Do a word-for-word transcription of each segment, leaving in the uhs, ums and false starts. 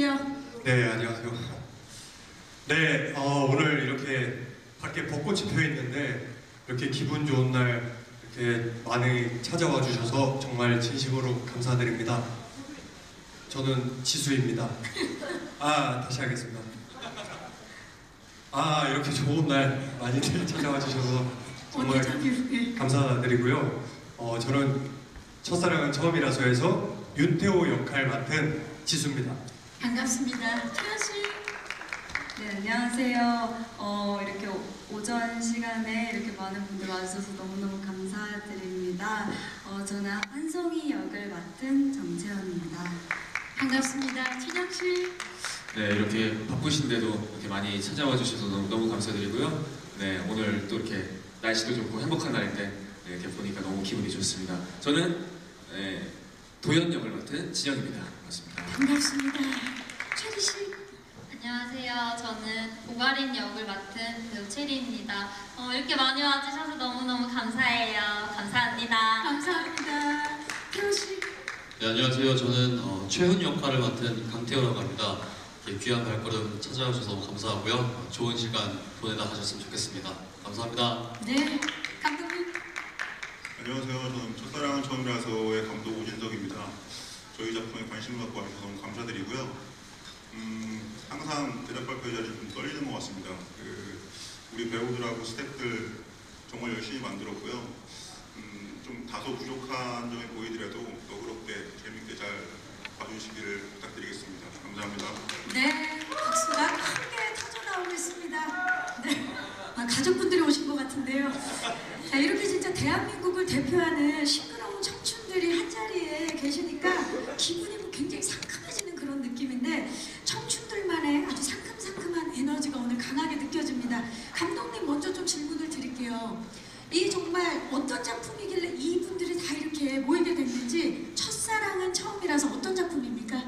부탁드릴게요. 네, 안녕하세요. 네, 어, 오늘 이렇게 밖에 벚꽃이 펴 있는데 이렇게 기분 좋은 날 이렇게 많이 찾아와 주셔서 정말 진심으로 감사드립니다. 저는 지수입니다. 아, 다시 하겠습니다. 아, 이렇게 좋은 날 많이들 찾아와 주셔서 정말 감사드리고요. 어, 저는 첫사랑은 처음이라서에서 윤태호 역할 맡은 지수입니다. 반갑습니다. 태연씨. 네, 안녕하세요. 어, 이렇게 오전 시간에 이렇게 많은 분들 와주셔서 너무너무 감사드립니다. 어, 저는 한송이 역을 맡은 정채원입니다. 반갑습니다. 찬혁씨. 네, 이렇게 바쁘신데도 이렇게 많이 찾아와 주셔서 너무, 너무 감사드리고요. 네, 오늘 또 이렇게 날씨도 좋고 행복한 날인데 네, 이렇게 보니까 너무 기분이 좋습니다. 저는 네, 도연 역을 맡은 진영입니다. 반갑습니다. 반갑습니다. 최리씨. 안녕하세요. 저는 오가린 역을 맡은 배우 체리입니다. 어, 이렇게 많이 와주셔서 너무너무 감사해요. 감사합니다. 감사합니다. 태호씨. 네, 안녕하세요. 저는 어, 최훈 역할을 맡은 강태호라고 합니다. 이렇게 귀한 발걸음 찾아와 주셔서 너무 감사하고요. 어, 좋은 시간 보내다 가셨으면 좋겠습니다. 감사합니다. 네, 감독님. 안녕하세요. 저는 첫사랑은 처음이라서의 감독 오진석입니다. 저희 작품에 관심을 갖고 와주셔서 너무 감사드리고요. 음, 항상 대작 발표 자리에 좀 떨리는 것 같습니다. 그, 우리 배우들하고 스태프들 정말 열심히 만들었고요. 음, 좀 다소 부족한 점이 보이더라도 너그럽게 재밌게 잘 봐주시기를 부탁드리겠습니다. 감사합니다. 네, 박수가 크게 터져 나오고 있습니다. 네, 아, 가족분들이 오신 것 같은데요. 자, 이렇게 진짜 대한민국을 대표하는 시끄러운 청춘들이 한자리에 계시니까 기분이 뭐 굉장히 상큼해지는 그런 느낌인데 청춘들만의 아주 상큼상큼한 에너지가 오늘 강하게 느껴집니다. 감독님 먼저 좀 질문을 드릴게요. 이 정말 어떤 작품이길래 이분들이 다 이렇게 모이게 됐는지 첫사랑은 처음이라서 어떤 작품입니까?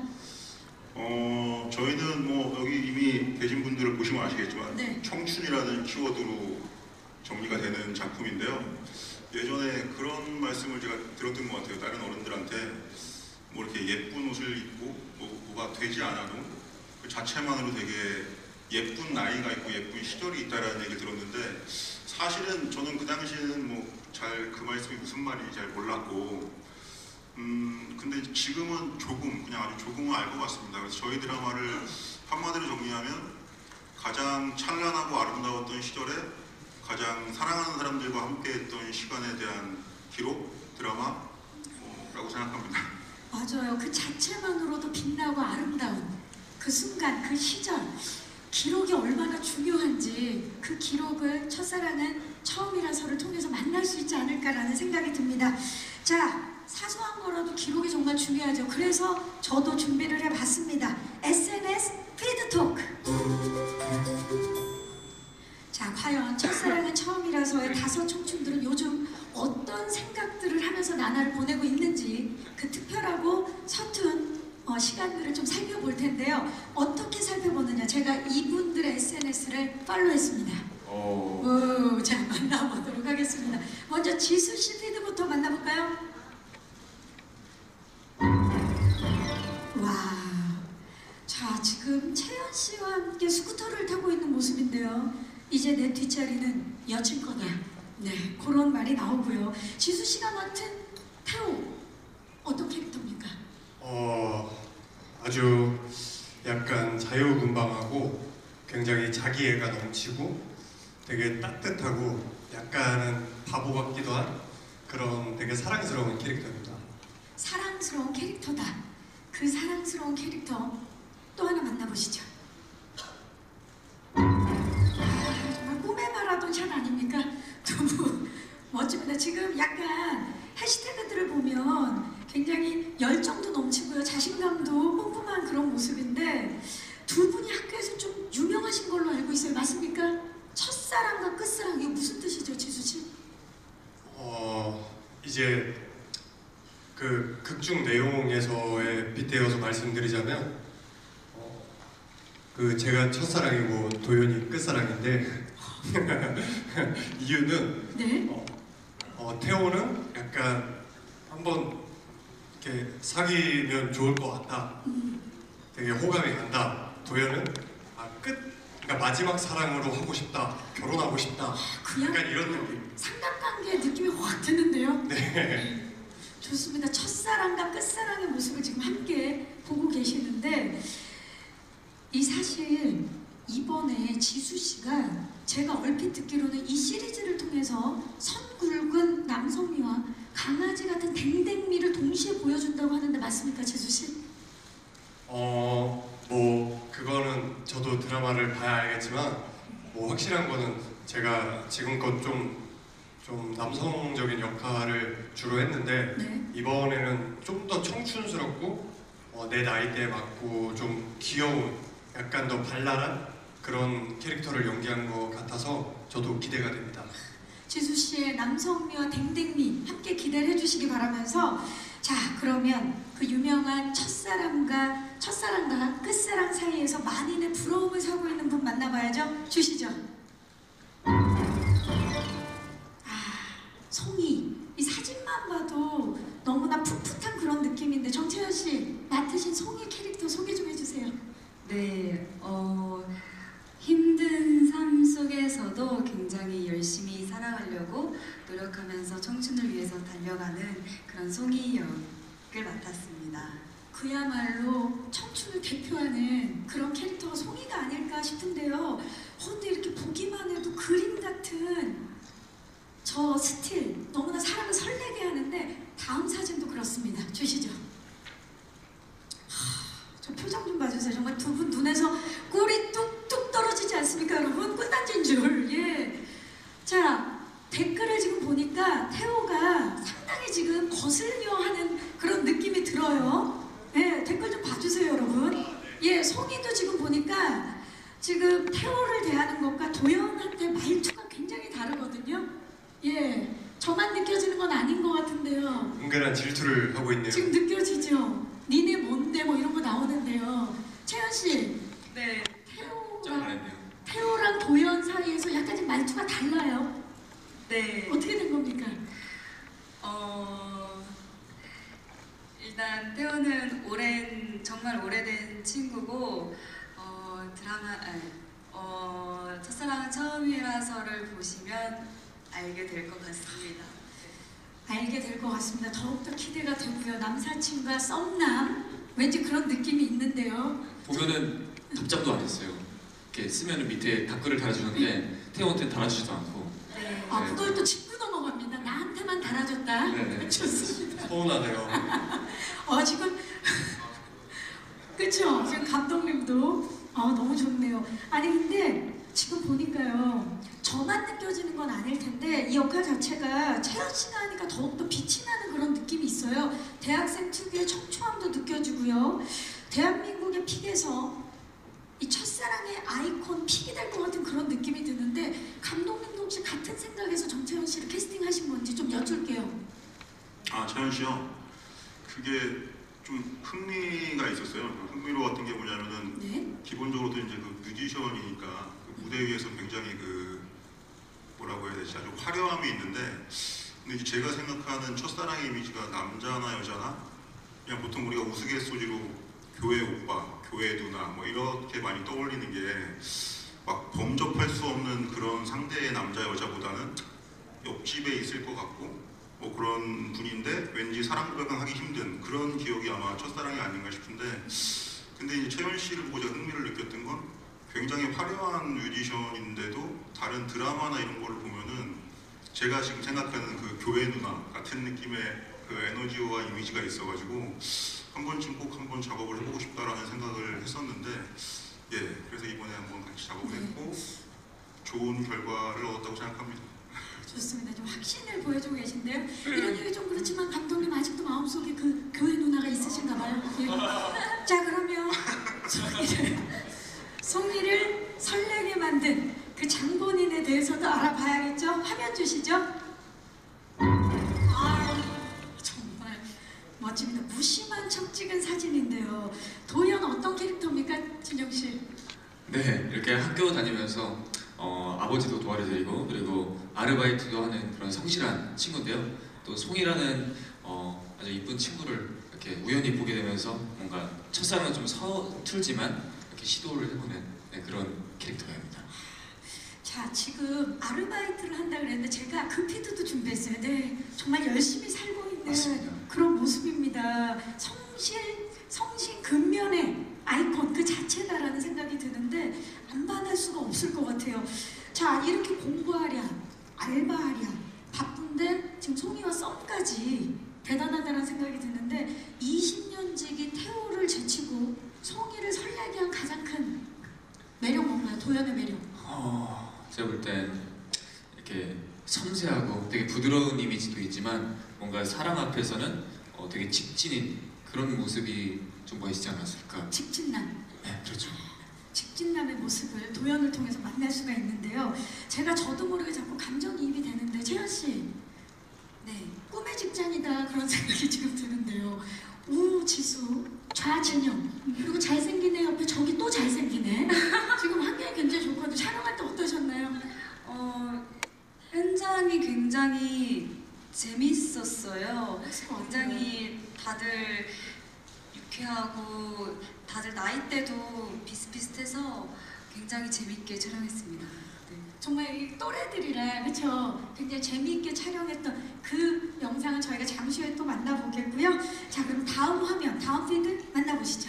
어, 저희는 뭐 여기 이미 계신 분들을 보시면 아시겠지만 네. 청춘이라는 키워드로 정리가 되는 작품인데요. 예전에 그런 말씀을 제가 들었던 것 같아요. 다른 어른들한테 뭐 이렇게 예쁜 옷을 입고 뭐, 뭐가 되지 않아도 그 자체만으로 되게 예쁜 나이가 있고 예쁜 시절이 있다라는 얘기를 들었는데 사실은 저는 그 당시에는 뭐 잘 그 말씀이 무슨 말인지 잘 몰랐고 음 근데 지금은 조금 그냥 아주 조금은 알 것 같습니다. 그래서 저희 드라마를 한마디로 정리하면 가장 찬란하고 아름다웠던 시절에 가장 사랑하는 사람들과 함께했던 시간에 대한 기록 드라마라고 생각합니다. 맞아요. 그 자체만으로도 빛나고 아름다운 그 순간, 그 시절 기록이 얼마나 중요한지 그 기록을 첫사랑은 처음이라서를 통해서 만날 수 있지 않을까라는 생각이 듭니다. 자, 사소한 거라도 기록이 정말 중요하죠. 그래서 저도 준비를 해봤습니다. 에스엔에스 피드토크. 자, 과연 첫사랑은 처음이라서의 다섯 청춘들은 요즘 어떤 생각들을 하면서 나날을 보내고 있는지 그 특별하고 서툰 어, 시간들을 좀 살펴볼 텐데요. 어떻게 살펴보느냐, 제가 이분들의 에스엔에스를 팔로우했습니다. 오. 오, 자, 만나보도록 하겠습니다. 먼저 지수씨 피드부터 만나볼까요? 와, 자, 지금 채연씨와 함께 스쿠터를 타고 있는 모습인데요. 이제 내 뒷자리는 여친 거다. 네, 그런 말이 나오고요. 지수씨가 맡은 태호, 어떤 캐릭터입니까? 어, 아주 약간 자유분방하고 굉장히 자기애가 넘치고 되게 따뜻하고 약간은 바보 같기도 한 그런 되게 사랑스러운 캐릭터입니다. 사랑스러운 캐릭터다. 그 사랑스러운 캐릭터 또 하나 만나보시죠. 아, 정말 꿈에 말하던 샷 아닙니까? 너무 멋집니다. 지금 약간 해시태그들을 보면 굉장히 열정도 넘치고요. 자신감도 뿜뿜한 그런 모습인데 두 분이 학교에서 좀 유명하신 걸로 알고 있어요. 맞습니까? 첫사랑과 끝사랑, 이게 무슨 뜻이죠, 지수씨? 어, 이제 그 극중 내용에서의 빗대어서 말씀드리자면 어, 그 제가 첫사랑이고 도연이 끝사랑인데 이유는 네? 어, 어, 태호는 약간 한번 이렇게 사귀면 좋을 것 같다. 음. 되게 호감이 간다. 도연은 아, 끝, 그러니까 마지막 사랑으로 하고 싶다, 결혼하고 싶다. 그냥 약간 이런 느낌. 삼각관계 느낌이 확 드는데요. 네. 좋습니다. 첫사랑과 끝사랑의 모습을 지금 함께 보고 계시는데 이 사실 이번에 지수 씨가 제가 얼핏 듣기로는 이 시리즈를 통해서 선굵은 남성미와 강아지 같은 댕댕미를 동시에 보여준다고 하는데 맞습니까, 지수 씨? 어, 뭐 그거는 저도 드라마를 봐야 알겠지만 뭐 확실한 거는 제가 지금껏 좀 좀 남성적인 역할을 주로 했는데 네. 이번에는 좀 더 청춘스럽고 어, 내 나이대에 맞고 좀 귀여운 약간 더 발랄한 그런 캐릭터를 연기한 것 같아서 저도 기대가 됩니다. 지수 씨의 남성미와 댕댕미 함께 기대를 해주시기 바라면서 자 그러면 그 유명한 첫사랑과 첫사랑과 끝사랑 사이에서 만인의 부러움을 사고 있는 분 만나봐야죠. 주시죠. 송이 이 사진만 봐도 너무나 풋풋한 그런 느낌인데 정채연 씨 맡으신 송이 캐릭터 소개 좀 해주세요. 네, 어, 힘든 삶 속에서도 굉장히 열심히 살아가려고 노력하면서 청춘을 위해서 달려가는 그런 송이 역을 맡았습니다. 그야말로 청춘을 대표하는 그런 캐릭터가 송이가 아닐까 싶은데요. 어, 근데 이렇게 보기만 해도 그림 같은 저 스틸 너무나 사람을 설레게 하는데 다음 사진도 그렇습니다. 주시죠. 하, 저 표정 좀 봐주세요. 정말 두 분 눈에서 꿀이 뚝뚝 떨어지지 않습니까, 여러분? 꽃단지인 줄. 예. 자 댓글을 지금 보니까 태호가 상당히 지금 거슬려 하는 그런 느낌이 들어요. 예, 댓글 좀 봐주세요, 여러분. 예, 송이도 지금 보니까 지금 태호를 대하는 것과 도연한테 말투가 굉장히 다르거든요. 예, 저만 느껴지는 건 아닌 것 같은데요. 은근한 질투를 하고 있네요. 지금 느껴지죠? 니네 뭔데 뭐 이런 거 나오는데요. 채연 씨, 네, 좀 태호랑 잘했네요. 태호랑 도연 사이에서 약간 좀 말투가 달라요. 네. 어떻게 된 겁니까? 어, 일단 태호는 오랜 정말 오래된 친구고 어, 드라마 아니, 어, 첫사랑은 처음이라서를 보시면 알게 될 것 같습니다. 알게 될 것 같습니다. 더욱더 기대가 되고요. 남사친과 썸남 왠지 그런 느낌이 있는데요. 보면은 답장도 안 했어요. 이렇게 쓰면은 밑에 댓글을 달아주는데 태호한테 달아주지도 않고. 네. 아 그걸 또 짚고 넘어갑니다. 나한테만 달아줬다. 네네. 좋습니다. 서운하네요. 어 지금 그쵸? 지금 감독님도 아 너무 좋네요. 아니 근데 지금 보니까요. 저만 느껴지는 건 아닐 텐데 이 역할 자체가 채연 씨가 하니까 더욱더 빛이 나는 그런 느낌이 있어요. 대학생 특유의 청초함도 느껴지고요. 대한민국의 픽에서 이 첫사랑의 아이콘 픽이 될 것 같은 그런 느낌이 드는데 감독님도 혹시 같은 생각에서 정채연 씨를 캐스팅하신 건지 좀 여쭐게요. 아, 차현 씨요? 그게 좀 흥미가 있었어요. 흥미로웠던 게 뭐냐면은 네. 기본적으로도 이제 그 뮤지션이니까 그 무대 위에서 굉장히 그 뭐라고 해야 되지? 아주 화려함이 있는데 근데 이제 제가 생각하는 첫사랑의 이미지가 남자나 여자나 그냥 보통 우리가 우스갯소리로 교회 오빠, 교회 누나 뭐 이렇게 많이 떠올리는 게 막 범접할 수 없는 그런 상대의 남자 여자보다는 옆집에 있을 것 같고 뭐 그런 분인데 왠지 사랑 고백은 하기 힘든 그런 기억이 아마 첫사랑이 아닌가 싶은데 근데 이제 채연 씨를 보고 제가 흥미를 느꼈던 건 굉장히 화려한 뮤지션인데도 다른 드라마나 이런 거를 보면은 제가 지금 생각하는 그 교회 누나 같은 느낌의 그 에너지와 이미지가 있어가지고 한 번쯤 꼭 한번 작업을 해보고 싶다라는 생각을 했었는데 예 그래서 이번에 한번 같이 작업을 했고 좋은 결과를 얻었다고 생각합니다. 좋습니다. 좀 확신을 보여주고 계신데요. 이런 얘기 좀 그렇지만 감독님 아직도 마음속에 그 교회 누나가 있으신가 봐요. 예. 자 그러면 송이를, 송이를 설레게 만든 그 장본인에 대해서도 알아봐야겠죠? 화면 주시죠. 아 정말 멋집니다. 무심한 척 찍은 사진인데요. 도연 어떤 캐릭터입니까? 진영 씨. 네, 이렇게 학교 다니면서 어, 아버지도 도와드리고 그리고 아르바이트도 하는 그런 성실한 친구인데요. 또 송이라는 어, 아주 이쁜 친구를 이렇게 우연히 보게 되면서 뭔가 첫사랑은 좀 서툴지만 이렇게 시도를 해보는 네, 그런 캐릭터입니다. 자, 지금 아르바이트를 한다 그랬는데 제가 그 피드도 준비했어요. 네, 정말 열심히 살고 있는 맞습니다. 그런 모습입니다. 성실, 성신 근면의 아이콘 그 자체다라는 생각이 드는데 안 반할 수가 없을 것 같아요. 자, 이렇게 공부하랴, 알바하랴, 바쁜데 지금 송이와 썸까지 대단하다는 생각이 드는데 이십 년지기 태호를 제치고 송이를 설레게 한 가장 큰 매력 뭔가요? 도연의 매력. 어, 제가 볼 땐 이렇게 섬세하고 되게 부드러운 이미지도 있지만 뭔가 사랑 앞에서는 어, 되게 직진인 그런 모습이 좀 멋있지 않았을까? 직진남. 네, 그렇죠. 직진남의 모습을 도연을 통해서 만날 수가 있는데요. 제가 저도 모르게 자꾸 감정이입이 되는데 채연 씨, 네, 꿈의 직장이다 그런 생각이 지금 드는데요. 우지수, 좌진영, 그리고 잘생긴 애 옆에 저기 또 잘생기네. 지금 환경이 굉장히 좋거든요. 촬영할 때 어떠셨나요? 어, 현장이 굉장히 재밌었어요. 굉장히 다들 유쾌하고 다들 나이대도 비슷비슷해서 굉장히 재밌게 촬영했습니다. 네. 정말 이 또래들이랑 그렇죠. 굉장히 재미있게 촬영했던 그 영상을 저희가 잠시 후에 또 만나보겠고요. 자, 그럼 다음 화면, 다음 피드 만나보시죠.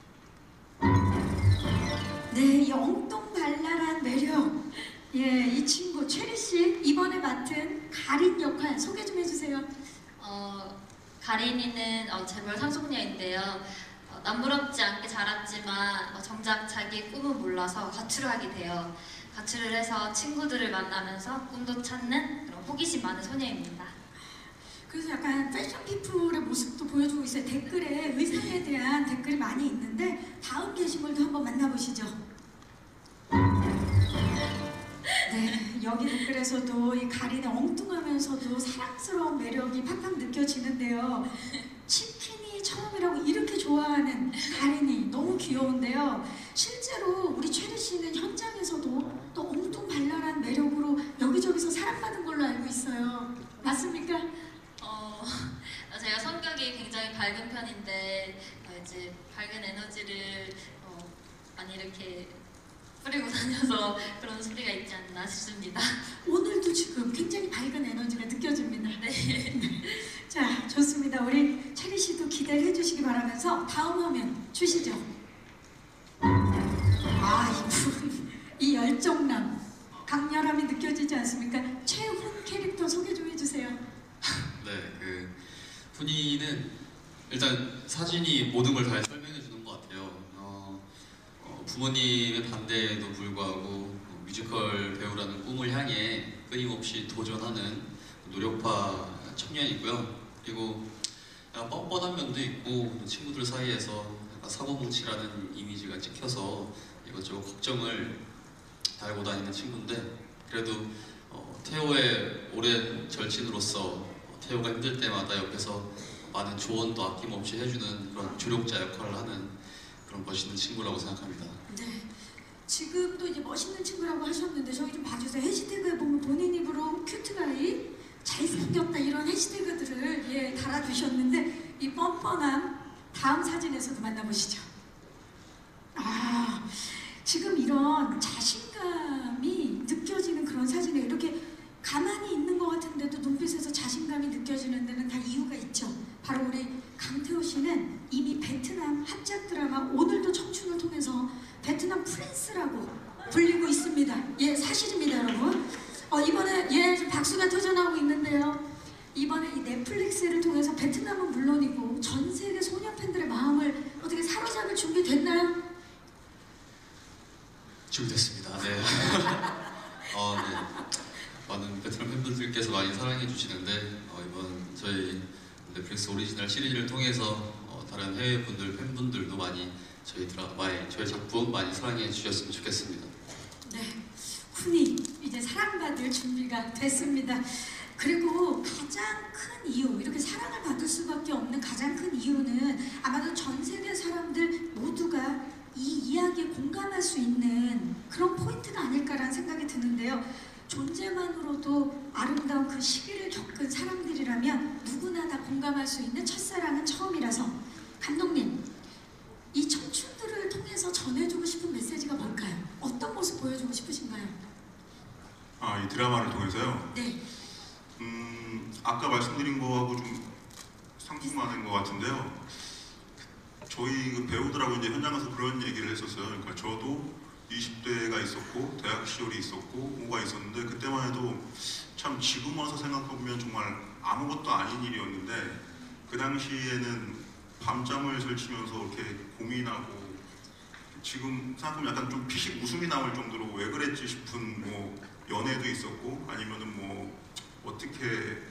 네, 이 엉뚱발랄한 매력. 예, 이 친구 최리 씨 이번에 맡은 가린 역할 소개 좀 해주세요. 어, 가린이는 어, 재벌 상속녀인데요. 어, 남부럽지 않게 자랐지만 어, 정작 자기의 꿈을 몰라서 가출을 하게 돼요. 가출을 해서 친구들을 만나면서 꿈도 찾는 그런 호기심 많은 소녀입니다. 그래서 약간 패션 피플의 모습도 보여주고 있어요. 댓글에 의상에 대한 댓글이 많이 있는데 다음 게시물도 한번 만나보시죠. 네, 여기 댓글에서도 이 가린의 엉뚱하면서도 사랑스러운 매력이 팍팍 느껴지는데요. 치킨이 처음이라고 이렇게 좋아하는 가린이 너무 귀여운데요. 실제로 우리 최리 씨는 현장에서도 또 엉뚱발랄한 매력으로 여기저기서 사랑받은 걸로 알고 있어요. 맞습니까? 어, 제가 성격이 굉장히 밝은 편인데 어, 이제 밝은 에너지를 어, 많이 이렇게 뿌리고 다녀서 그런 소리가 있지 않나 싶습니다. 오늘도 지금 굉장히 밝은 에너지가 느껴집니다. 네. 자, 좋습니다. 우리 체리 씨도 기대를 해주시기 바라면서 다음 화면 주시죠. 아, 이분, 이 열정남, 강렬함이 느껴지지 않습니까? 최훈 캐릭터 소개 좀 해주세요. 네, 그 훈이는 일단 사진이 모든 걸 다 설명해 주는 것 같아요. 어, 어, 부모님의 반대에도 불구하고 어, 뮤지컬 배우라는 꿈을 향해 끊임없이 도전하는 노력파 청년이고요. 그리고 약간 뻔뻔한 면도 있고 친구들 사이에서 약간 사고뭉치라는 이미지가 찍혀서 이것저것 걱정을 달고 다니는 친구인데 그래도 어, 태호의 오랜 절친으로서 태호가 힘들 때마다 옆에서 많은 조언도 아낌없이 해주는 그런 조력자 역할을 하는 그런 멋있는 친구라고 생각합니다. 네. 지금도 이제 멋있는 친구라고 하셨는데 저기 좀 봐주세요. 해시태그에 보면 본인 입으로 큐트가이, 잘생겼다 이런 해시태그들을 예, 달아주셨는데 이 뻔뻔함 다음 사진에서도 만나보시죠. 아, 지금 이런 자신감이 느껴지는 그런 사진에 이렇게 가만히 있는 것 같은데도 눈빛에서 자신감이 느껴지는 데는 다 이유가 있죠. 바로 우리 강태호 씨는 이미 베트남 합작 드라마 오늘도 청춘을 통해서 베트남 프린스라고 불리고 있습니다. 예, 사실입니다, 여러분. 어, 이번에 예, 지금 박수가 터져나오고 있는데요. 이번에 이 넷플릭스를 통해서 베트남은 물론이고 전 세계 소녀 팬들의 마음을 어떻게 사로잡을 준비 됐나요? 준비됐습니다. 네. 어, 네. 많은 베트남 팬분들께서 많이 사랑해 주시는데 어, 이번 저희 넷플릭스 오리지널 시리즈를 통해서 어, 다른 해외 분들 팬분들도 많이 저희 드라마에 저희 작품 많이 사랑해 주셨으면 좋겠습니다. 네, 훈이 이제 사랑받을 준비가 됐습니다. 그리고 가장 큰 이유, 이렇게 사랑을 받을 수밖에 없는 가장 큰 이유는 아마도 전 세계 사람들 모두가 이 이야기에 공감할 수 있는 그런 포인트가 아닐까라는 생각이 드는데요. 존재만으로도 아름다운 그 시기를 겪은 사람들이라면 누구나 다 공감할 수 있는 첫사랑은 처음이라서 감독님, 이 청춘들을 통해서 전해주고 싶은 메시지가 뭘까요? 어떤 모습 보여주고 싶으신가요? 아, 이 드라마를 통해서요. 네. 음, 아까 말씀드린 거하고 좀 상충하는 것 같은데요. 저희 그 배우들하고 이제 현장 가서 그런 얘기를 했었어요. 그러니까 저도 이십 대가 있었고 대학 시절이 있었고 뭐가 있었는데 그때만 해도 참 지금 와서 생각해보면 정말 아무것도 아닌 일이었는데 그 당시에는 밤잠을 설치면서 이렇게 고민하고 지금 생각하면 약간 좀 피식 웃음이 나올 정도로 왜 그랬지 싶은 뭐 연애도 있었고 아니면은 뭐 어떻게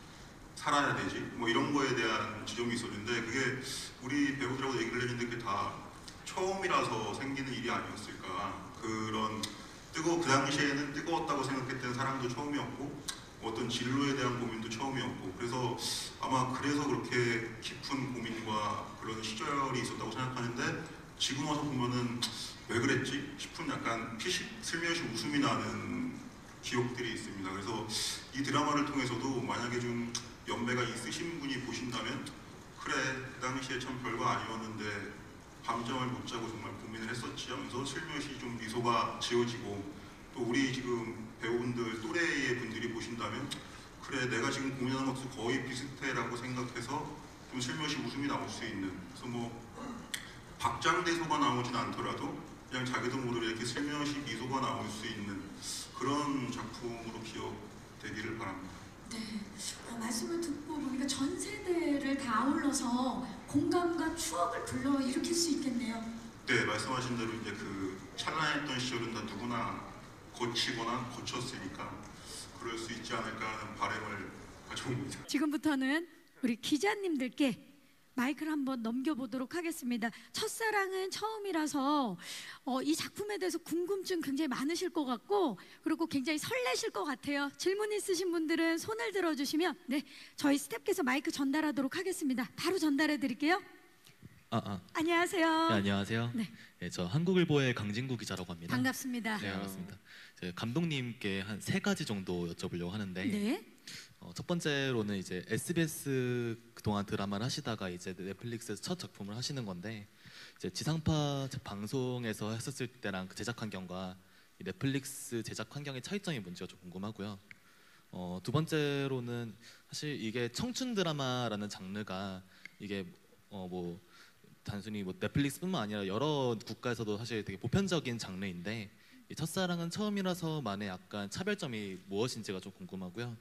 살아야 되지? 뭐 이런 거에 대한 지점이 있었는데 그게 우리 배우들하고 얘기를 했는데 그게 다 처음이라서 생기는 일이 아니었을까. 그런 뜨거 그 당시에는 뜨거웠다고 생각했던 사랑도 처음이었고 어떤 진로에 대한 고민도 처음이었고 그래서 아마 그래서 그렇게 깊은 고민과 그런 시절이 있었다고 생각하는데 지금 와서 보면은 왜 그랬지 싶은 약간 피식 슬며시 웃음이 나는 기억들이 있습니다. 그래서 이 드라마를 통해서도 만약에 좀 연배가 있으신 분이 보신다면 그래 그 당시에 참 별거 아니었는데 밤잠을 못 자고 정말 고민을 했었지 하면서 슬며시 좀 미소가 지어지고 또 우리 지금 배우분들 또래의 분들이 보신다면 그래 내가 지금 고민하는 것도 거의 비슷해라고 생각해서 좀 슬며시 웃음이 나올 수 있는 그래서 뭐 박장대소가 나오진 않더라도 그냥 자기도 모르게 이렇게 슬며시 미소가 나올 수 있는 그런 작품으로 기억되기를 바랍니다. 네. 어, 말씀을 듣고 보니까 전 세대를 다 아울러서 공감과 추억을 불러일으킬 수 있겠네요. 네, 말씀하신 대로 이제 그 찬란했던 시절은 다 누구나 거치거나 거쳤으니까 그럴 수 있지 않을까 하는 바람을 가져옵니다. 지금부터는 우리 기자님들께 마이크를 한번 넘겨보도록 하겠습니다. 첫사랑은 처음이라서 어, 이 작품에 대해서 궁금증 굉장히 많으실 것 같고 그리고 굉장히 설레실 것 같아요. 질문 있으신 분들은 손을 들어주시면 네, 저희 스태프께서 마이크 전달하도록 하겠습니다. 바로 전달해 드릴게요. 아, 아. 안녕하세요. 네, 안녕하세요. 네. 네, 저 한국일보의 강진구 기자라고 합니다. 반갑습니다. 네, 반갑습니다. 제 감독님께 한 세 가지 정도 여쭤보려고 하는데 네. 어, 첫 번째로는 이제 에스비에스 그동안 드라마를 하시다가 이제 넷플릭스에서 첫 작품을 하시는 건데 이제 지상파 방송에서 했었을 때랑 그 제작 환경과 이 넷플릭스 제작 환경의 차이점이 뭔지가 좀 궁금하고요. 어, 두 번째로는 사실 이게 청춘 드라마라는 장르가 이게 어, 뭐 단순히 뭐 넷플릭스뿐만 아니라 여러 국가에서도 사실 되게 보편적인 장르인데 이 첫사랑은 처음이라서만의 약간 차별점이 무엇인지가 좀 궁금하고요.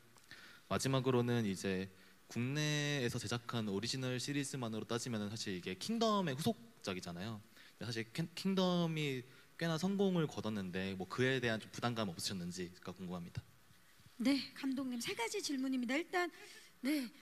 마지막으로는 이제 국내에서 제작한 오리지널 시리즈만으로 따지면 사실 이게 킹덤의 후속작이잖아요. 사실 킹덤이 꽤나 성공을 거뒀는데 뭐 그에 대한 좀 부담감 없으셨는지가 궁금합니다. 네, 감독님 세 가지 질문입니다. 일단 네.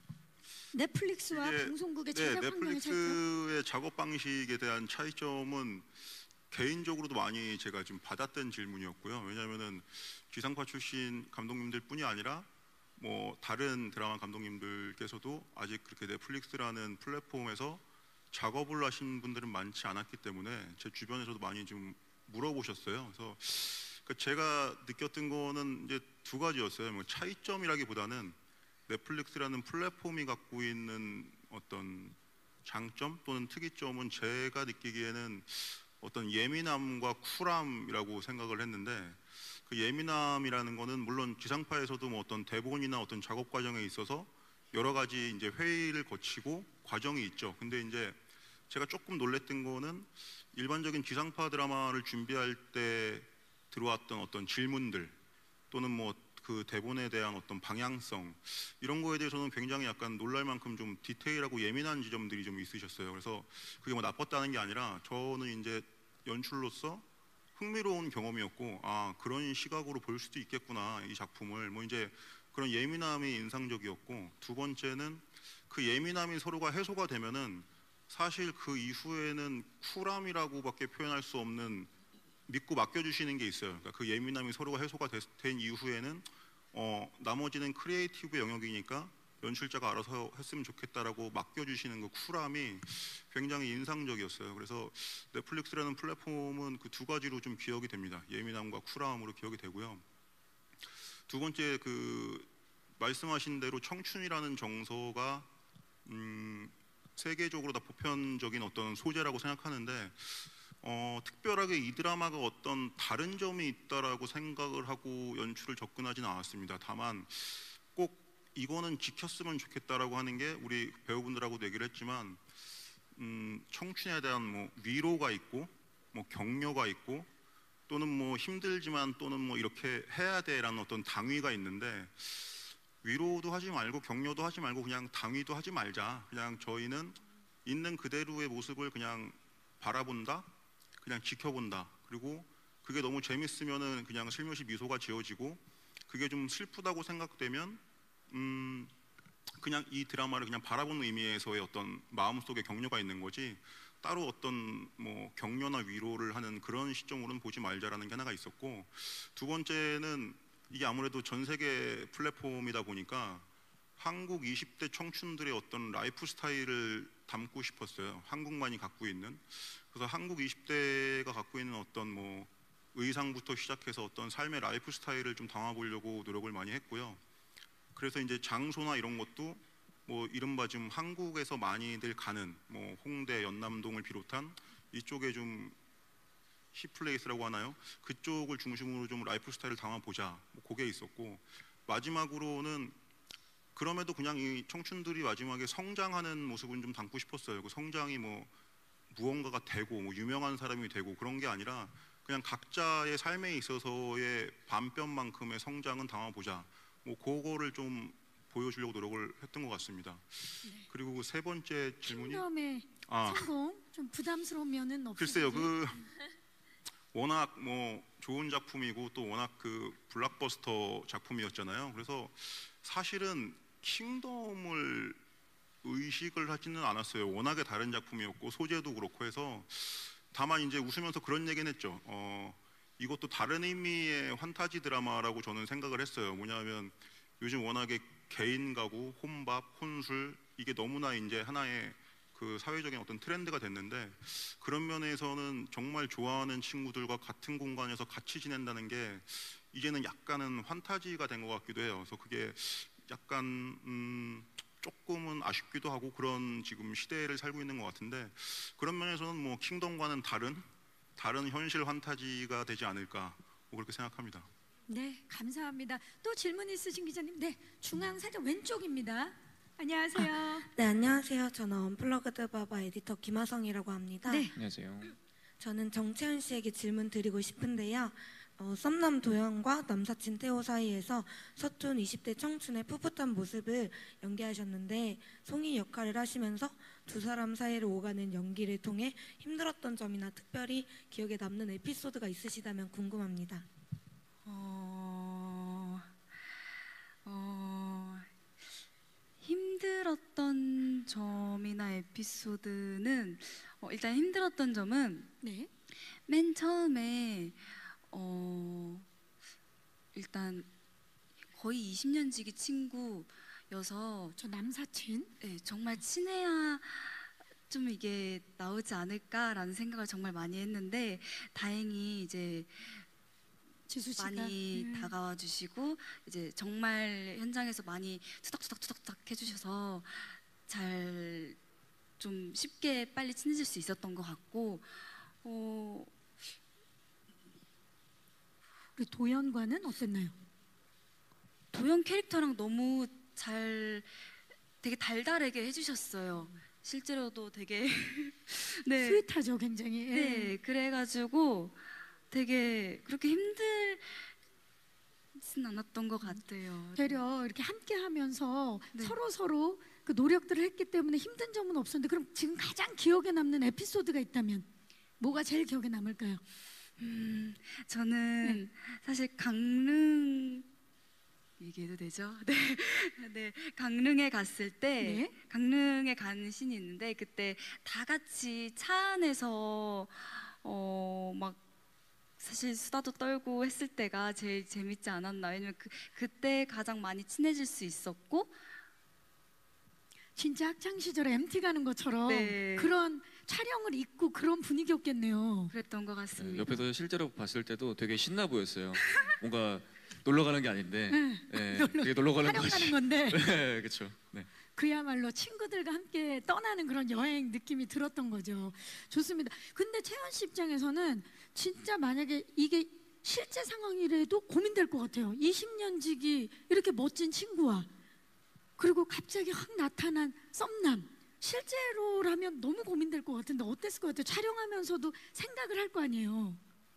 넷플릭스와 이게, 방송국의 네, 제작 환경의 차이점. 넷플릭스의 작업 방식에 대한 차이점은 개인적으로도 많이 제가 좀 받았던 질문이었고요. 왜냐하면은 지상파 출신 감독님들뿐이 아니라 뭐 다른 드라마 감독님들께서도 아직 그렇게 넷플릭스라는 플랫폼에서 작업을 하신 분들은 많지 않았기 때문에 제 주변에서도 많이 좀 물어보셨어요. 그래서 제가 느꼈던 거는 이제 두 가지였어요. 뭐 차이점이라기보다는 넷플릭스라는 플랫폼이 갖고 있는 어떤 장점 또는 특이점은 제가 느끼기에는 어떤 예민함과 쿨함이라고 생각을 했는데 그 예민함이라는 거는 물론 지상파에서도 뭐 어떤 대본이나 어떤 작업 과정에 있어서 여러 가지 이제 회의를 거치고 과정이 있죠. 근데 이제 제가 조금 놀랬던 거는 일반적인 지상파 드라마를 준비할 때 들어왔던 어떤 질문들 또는 뭐 그 대본에 대한 어떤 방향성 이런 거에 대해서는 굉장히 약간 놀랄 만큼 좀 디테일하고 예민한 지점들이 좀 있으셨어요. 그래서 그게 뭐 나빴다는 게 아니라 저는 이제 연출로서 흥미로운 경험이었고 아 그런 시각으로 볼 수도 있겠구나 이 작품을 뭐 이제 그런 예민함이 인상적이었고 두 번째는 그 예민함이 서로가 해소가 되면은 사실 그 이후에는 쿨함이라고밖에 표현할 수 없는 믿고 맡겨주시는 게 있어요. 그러니까 그 예민함이 서로가 해소가 되, 된 이후에는 어, 나머지는 크리에이티브 영역이니까 연출자가 알아서 했으면 좋겠다라고 맡겨주시는 그 쿨함이 굉장히 인상적이었어요. 그래서 넷플릭스라는 플랫폼은 그 두 가지로 좀 기억이 됩니다. 예민함과 쿨함으로 기억이 되고요. 두 번째 그 말씀하신 대로 청춘이라는 정서가 음, 세계적으로 다 보편적인 어떤 소재라고 생각하는데 어, 특별하게 이 드라마가 어떤 다른 점이 있다라고 생각을 하고 연출을 접근하지는 않았습니다. 다만 꼭 이거는 지켰으면 좋겠다라고 하는 게 우리 배우분들하고도 얘기를 했지만 음, 청춘에 대한 뭐 위로가 있고 뭐 격려가 있고 또는 뭐 힘들지만 또는 뭐 이렇게 해야 돼라는 어떤 당위가 있는데 위로도 하지 말고 격려도 하지 말고 그냥 당위도 하지 말자. 그냥 저희는 있는 그대로의 모습을 그냥 바라본다. 그냥 지켜본다. 그리고 그게 너무 재밌으면은 그냥 슬며시 미소가 지어지고 그게 좀 슬프다고 생각되면 음 그냥 이 드라마를 그냥 바라보는 의미에서의 어떤 마음속에 격려가 있는 거지 따로 어떤 뭐 격려나 위로를 하는 그런 시점으로는 보지 말자라는 게 하나가 있었고 두 번째는 이게 아무래도 전 세계 플랫폼이다 보니까 한국 이십 대 청춘들의 어떤 라이프 스타일을 담고 싶었어요. 한국만이 갖고 있는. 그래서 한국 이십 대가 갖고 있는 어떤 뭐 의상부터 시작해서 어떤 삶의 라이프 스타일을 좀 담아보려고 노력을 많이 했고요. 그래서 이제 장소나 이런 것도 뭐 이른바 좀 한국에서 많이들 가는 뭐 홍대, 연남동을 비롯한 이쪽에 좀 힙플레이스라고 하나요? 그쪽을 중심으로 좀 라이프 스타일을 담아보자. 뭐 그게 있었고 마지막으로는 그럼에도 그냥 이 청춘들이 마지막에 성장하는 모습은 좀 담고 싶었어요. 그 성장이 뭐 무언가가 되고 뭐 유명한 사람이 되고 그런 게 아니라 그냥 각자의 삶에 있어서의 반뼘만큼의 성장은 담아보자. 뭐 그거를 좀 보여주려고 노력을 했던 것 같습니다. 네. 그리고 그 세 번째 질문이 킹덤의 아 성공 좀 부담스러운 면은 없으세요? 글쎄요 그 워낙 뭐 좋은 작품이고 또 워낙 그 블록버스터 작품이었잖아요. 그래서 사실은 킹덤을 의식을 하지는 않았어요. 워낙에 다른 작품이었고 소재도 그렇고 해서 다만 이제 웃으면서 그런 얘기는 했죠. 어, 이것도 다른 의미의 환타지 드라마라고 저는 생각을 했어요. 뭐냐면 요즘 워낙에 개인 가구, 혼밥, 혼술 이게 너무나 이제 하나의 그 사회적인 어떤 트렌드가 됐는데 그런 면에서는 정말 좋아하는 친구들과 같은 공간에서 같이 지낸다는 게 이제는 약간은 환타지가 된 것 같기도 해요. 그래서 그게 약간 음, 조금은 아쉽기도 하고 그런 지금 시대를 살고 있는 것 같은데 그런 면에서는 뭐 킹덤과는 다른 다른 현실 환타지가 되지 않을까 뭐 그렇게 생각합니다. 네, 감사합니다. 또 질문 있으신 기자님, 네, 중앙 살짝 왼쪽입니다. 안녕하세요. 네, 안녕하세요. 저는 언플러그드 바바 에디터 김하성이라고 합니다. 네. 안녕하세요. 저는 정채은 씨에게 질문 드리고 싶은데요. 어, 썸남 도현과 남사친 태호 사이에서 서툰 이십 대 청춘의 풋풋한 모습을 연기하셨는데 송이 역할을 하시면서 두 사람 사이를 오가는 연기를 통해 힘들었던 점이나 특별히 기억에 남는 에피소드가 있으시다면 궁금합니다. 어, 어, 힘들었던 점이나 에피소드는 어, 일단 힘들었던 점은 네. 맨 처음에 어, 일단 거의 이십 년 지기 친구여서 저 남사친. 네, 정말 친해야 좀 이게 나오지 않을까라는 생각을 정말 많이 했는데 다행히 이제 지수 씨가 많이 음. 다가와 주시고 이제 정말 현장에서 많이 투닥투닥투닥투닥 해주셔서 잘 좀 쉽게 빨리 친해질 수 있었던 것 같고 어, 우리 도연과는 어땠나요? 도연 캐릭터랑 너무 잘 되게 달달하게 해주셨어요. 실제로도 되게 네, 스윗하죠, 굉장히. 예. 네 그래가지고 되게 그렇게 힘들진 않았던 것 같아요. 되려 이렇게 함께 하면서 네. 서로 서로 그 노력들을 했기 때문에 힘든 점은 없었는데 그럼 지금 가장 기억에 남는 에피소드가 있다면 뭐가 제일 기억에 남을까요? 음, 저는 사실 강릉 얘기해도 되죠? 네, 네 강릉에 갔을 때 네. 강릉에 간 신이 있는데 그때 다 같이 차 안에서 어 막 사실 수다도 떨고 했을 때가 제일 재밌지 않았나. 왜냐면 그 그때 가장 많이 친해질 수 있었고. 진짜 학창 시절에 엠티 가는 것처럼 네. 그런 촬영을 입고 그런 분위기였겠네요. 그랬던 것 같습니다. 네, 옆에서 실제로 봤을 때도 되게 신나 보였어요. 뭔가 놀러 가는 게 아닌데, 네. 네, 놀러- 되게 놀러 가는 촬영 거지. 가는 건데. 네, 그렇죠. 네. 그야말로 친구들과 함께 떠나는 그런 여행 느낌이 들었던 거죠. 좋습니다. 근데 채연 씨 입장에서는 진짜 만약에 이게 실제 상황이라도 고민될 것 같아요. 이십 년 지기 이렇게 멋진 친구와 그리고 갑자기 확 나타난 썸남, 실제로라면 너무 고민될 것 같은데 어땠을 것 같아요? 촬영하면서도 생각을 할 거 아니에요.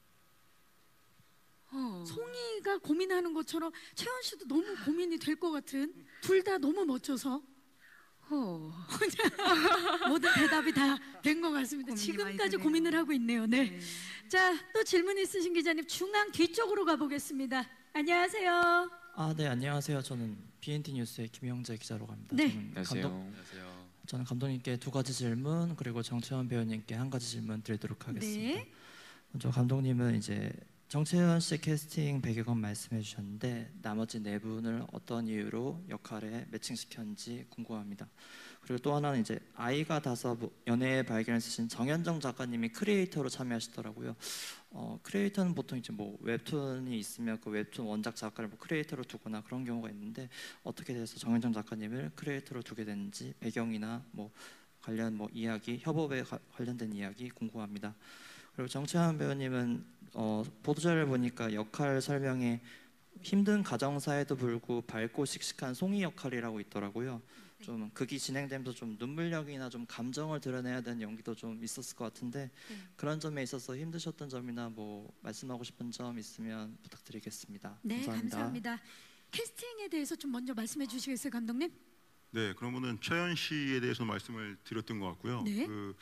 어. 송이가 고민하는 것처럼 채연 씨도 너무 고민이 될 것 같은, 둘 다 너무 멋져서 어. 모든 대답이 다 된 것 같습니다. 고민이 지금까지 많이 되네요. 고민을 하고 있네요. 네. 네. 자, 또 질문 있으신 기자님 중앙 뒤쪽으로 가보겠습니다. 안녕하세요. 아, 네, 안녕하세요. 저는 비엔티 뉴스의 김영재 기자로 합니다. 네. 저는 안녕하세요. 감독, 안녕하세요. 저는 감독님께 두 가지 질문 그리고 정채원 배우님께 한 가지 질문 드리도록 하겠습니다. 네. 먼저 감독님은 이제 정채원 씨 캐스팅 배경은 말씀해 주셨는데 나머지 네 분을 어떤 이유로 역할에 매칭시켰는지 궁금합니다. 그리고 또 하나는 이제 아이가 다섯 연애의 발견을 쓰신 정현정 작가님이 크리에이터로 참여하시더라고요. 어, 크리에이터는 보통 이제 뭐 웹툰이 있으면 그 웹툰 원작 작가를 뭐 크리에이터로 두거나 그런 경우가 있는데 어떻게 돼서 정현정 작가님을 크리에이터로 두게 됐는지 배경이나 뭐 관련 뭐 이야기, 협업에 가, 관련된 이야기 궁금합니다. 그리고 정채원 배우님은 어, 보도자료를 보니까 역할 설명에 힘든 가정사에도 불구하고 밝고 씩씩한 송이 역할이라고 있더라고요. 좀 극이 진행되면서 좀 눈물력이나 좀 감정을 드러내야 되는 연기도 좀 있었을 것 같은데 네. 그런 점에 있어서 힘드셨던 점이나 뭐 말씀하고 싶은 점 있으면 부탁드리겠습니다. 네, 감사합니다. 감사합니다. 캐스팅에 대해서 좀 먼저 말씀해 주시겠어요, 감독님? 네, 그러면은 채연 씨에 대해서 말씀을 드렸던 것 같고요. 네. 그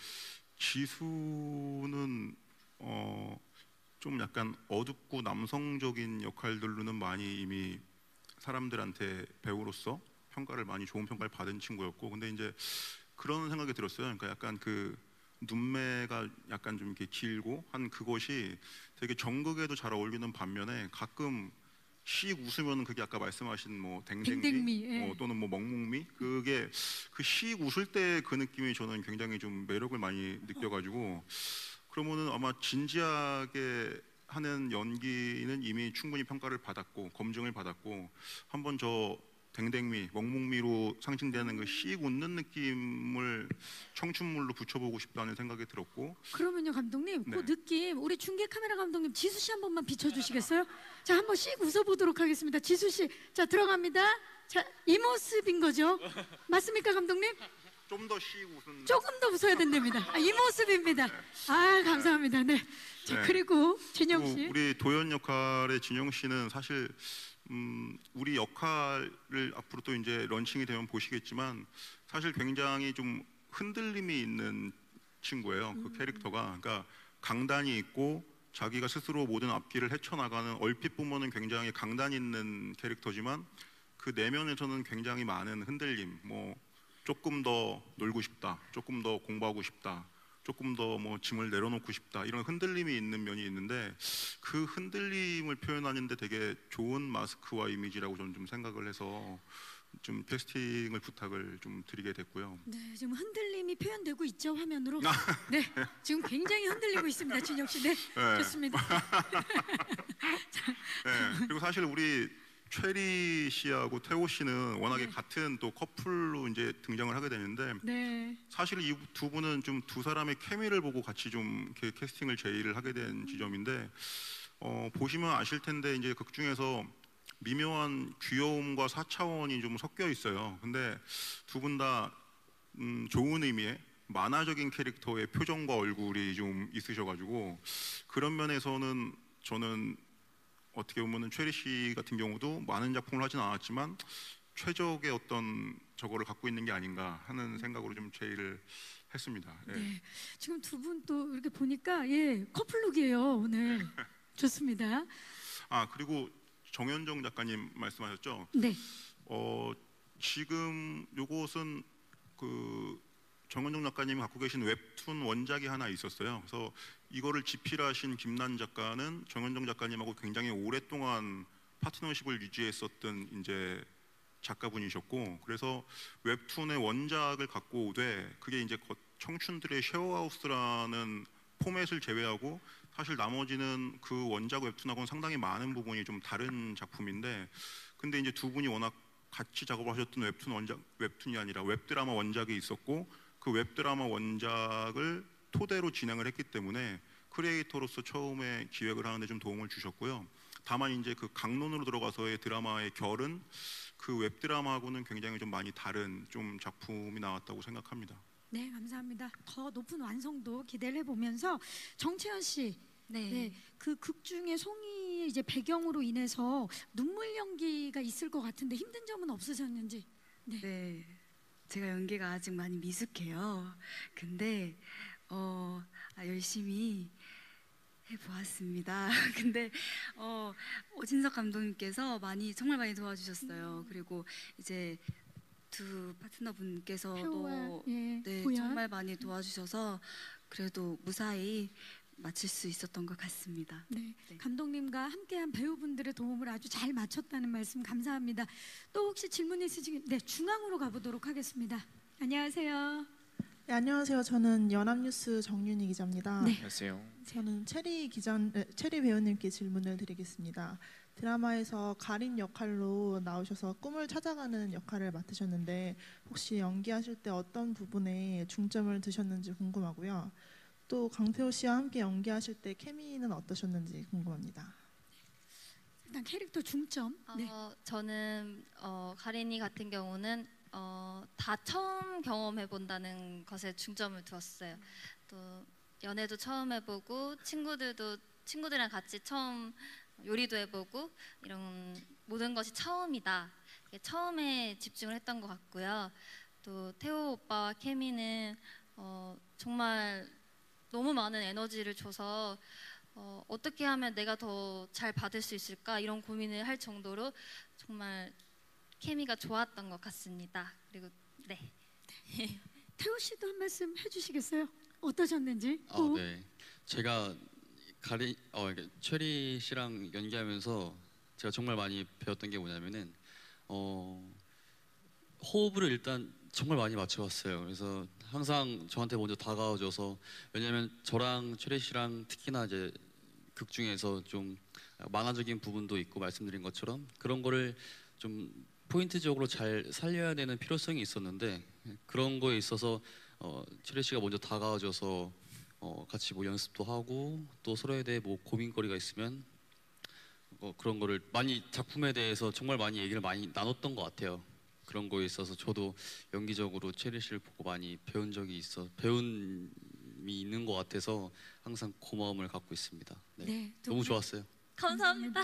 지수는 어, 좀 약간 어둡고 남성적인 역할들로는 많이 이미 사람들한테 배우로서 평가를 많이 좋은 평가를 받은 친구였고, 근데 이제 그런 생각이 들었어요. 그러니까 약간 그 눈매가 약간 좀 이렇게 길고 한 그것이 되게 정극에도 잘 어울리는 반면에 가끔 씩 웃으면 그게 아까 말씀하신 뭐 댕댕미, 댕댕미, 예. 어, 또는 뭐 멍멍미, 그게 그 씩 웃을 때 그 느낌이 저는 굉장히 좀 매력을 많이 느껴가지고, 그러면은 아마 진지하게 하는 연기는 이미 충분히 평가를 받았고 검증을 받았고, 한번 저 댕댕미, 멍멍미로 상징되는 그 씩 웃는 느낌을 청춘물로 붙여보고 싶다는 생각이 들었고. 그러면요, 감독님, 네. 그 느낌 우리 중계 카메라 감독님 지수 씨 한 번만 비춰주시겠어요? 자, 한번 씩 웃어보도록 하겠습니다. 지수 씨, 자 들어갑니다. 자, 이 모습인 거죠? 맞습니까, 감독님? 좀 더 씩 웃은. 조금 더 웃어야 된답니다. 아, 이 모습입니다. 아, 감사합니다. 네. 자, 네. 그리고 진영 씨. 그리고 우리 도연 역할의 진영 씨는 사실 음, 우리 역할을 앞으로 또 이제 런칭이 되면 보시겠지만 사실 굉장히 좀 흔들림이 있는 친구예요. 그 캐릭터가. 그러니까 강단이 있고 자기가 스스로 모든 앞길을 헤쳐나가는, 얼핏 보면은 굉장히 강단 있는 캐릭터지만 그 내면에서는 굉장히 많은 흔들림, 뭐 조금 더 놀고 싶다, 조금 더 공부하고 싶다, 조금 더 뭐 짐을 내려놓고 싶다, 이런 흔들림이 있는 면이 있는데 그 흔들림을 표현하는데 되게 좋은 마스크와 이미지라고 저는 좀 생각을 해서 좀 캐스팅을 부탁을 좀 드리게 됐고요. 네, 지금 흔들림이 표현되고 있죠, 화면으로. 네, 지금 굉장히 흔들리고 있습니다, 진영 씨. 네, 네. 좋습니다. 네, 그리고 사실 우리 최리 씨하고 태호 씨는 워낙에 네. 같은 또 커플로 이제 등장을 하게 되는데 네, 사실 이 두 분은 좀 두 사람의 케미를 보고 같이 좀 이렇게 캐스팅을 제의를 하게 된 지점인데, 어, 보시면 아실 텐데 이제 극 중에서 미묘한 귀여움과 사차원이 좀 섞여 있어요. 근데 두 분 다 음, 좋은 의미의 만화적인 캐릭터의 표정과 얼굴이 좀 있으셔가지고 그런 면에서는 저는 어떻게 보면은 최리 씨 같은 경우도 많은 작품을 하진 않았지만 최적의 어떤 저거를 갖고 있는 게 아닌가 하는 생각으로 좀 제의를 했습니다. 예. 네. 지금 두 분 또 이렇게 보니까 예 커플룩이에요 오늘. 좋습니다. 아, 그리고 정현정 작가님 말씀하셨죠? 네. 어, 지금 요것은 그 정현정 작가님이 갖고 계신 웹툰 원작이 하나 있었어요. 그래서 이거를 집필하신 김난 작가는 정현정 작가님하고 굉장히 오랫동안 파트너십을 유지했었던 이제 작가분이셨고, 그래서 웹툰의 원작을 갖고 오되 그게 이제 청춘들의 쉐어하우스라는 포맷을 제외하고 사실 나머지는 그 원작 웹툰하고는 상당히 많은 부분이 좀 다른 작품인데, 근데 이제 두 분이 워낙 같이 작업을 하셨던 웹툰 원작, 웹툰이 아니라 웹드라마 원작이 있었고 그 웹드라마 원작을 토대로 진행을 했기 때문에 크리에이터로서 처음에 기획을 하는데 좀 도움을 주셨고요. 다만 이제 그 강론으로 들어가서의 드라마의 결은 그 웹드라마하고는 굉장히 좀 많이 다른 좀 작품이 나왔다고 생각합니다. 네, 감사합니다. 더 높은 완성도 기대를 해보면서 정채연 씨, 네. 네, 그 극 중에 송이의 이제 배경으로 인해서 눈물 연기가 있을 것 같은데 힘든 점은 없으셨는지? 네. 네. 제가 연기가 아직 많이 미숙해요. 근데 어, 아, 열심히 해보았습니다. 근데 어, 오진석 감독님께서 많이 정말 많이 도와주셨어요. 그리고 이제 두 파트너분께서도 표와, 예, 네, 고연. 정말 많이 도와주셔서 그래도 무사히 마칠 수 있었던 것 같습니다. 네, 감독님과 함께한 배우분들의 도움을 아주 잘 마쳤다는 말씀 감사합니다. 또 혹시 질문 있으시면 네, 중앙으로 가보도록 하겠습니다. 안녕하세요. 네, 안녕하세요. 저는 연합뉴스 정윤희 기자입니다. 네. 안녕하세요. 저는 체리 기자, 에, 체리 배우님께 질문을 드리겠습니다. 드라마에서 가린 역할로 나오셔서 꿈을 찾아가는 역할을 맡으셨는데 혹시 연기하실 때 어떤 부분에 중점을 두셨는지 궁금하고요. 또 강태호 씨와 함께 연기하실 때 케미는 어떠셨는지 궁금합니다. 일단 캐릭터 중점. 네. 어, 저는 어, 가린이 같은 경우는 어, 다 처음 경험해 본다는 것에 중점을 두었어요. 또 연애도 처음 해보고 친구들도 친구들이랑 같이 처음 요리도 해보고 이런 모든 것이 처음이다. 처음에 집중을 했던 것 같고요. 또 태호 오빠와 케미는 어, 정말 너무 많은 에너지를 줘서 어, 어떻게 하면 내가 더 잘 받을 수 있을까 이런 고민을 할 정도로 정말 케미가 좋았던 것 같습니다. 그리고 네. 태호 씨도 한 말씀 해주시겠어요? 어떠셨는지? 아, 네. 제가 가리 어 이렇게 최리 씨랑 연기하면서 제가 정말 많이 배웠던 게 뭐냐면은 어 호흡을 일단 정말 많이 맞춰왔어요. 그래서 항상 저한테 먼저 다가와줘서 왜냐면 저랑 최리 씨랑 특히나 이제 극 중에서 좀 만화적인 부분도 있고 말씀드린 것처럼 그런 거를 좀 포인트적으로 잘 살려야 되는 필요성이 있었는데 그런 거에 있어서 어, 최리 씨가 먼저 다가와줘서 어, 같이 뭐 연습도 하고 또 서로에 대해 뭐 고민거리가 있으면 어, 그런 거를 많이 작품에 대해서 정말 많이 얘기를 많이 나눴던 것 같아요. 그런 거에 있어서 저도 연기적으로 최리 씨를 보고 많이 배운 적이 있어 배움이 있는 것 같아서 항상 고마움을 갖고 있습니다. 네. 네, 두 너무 분. 좋았어요. 감사합니다.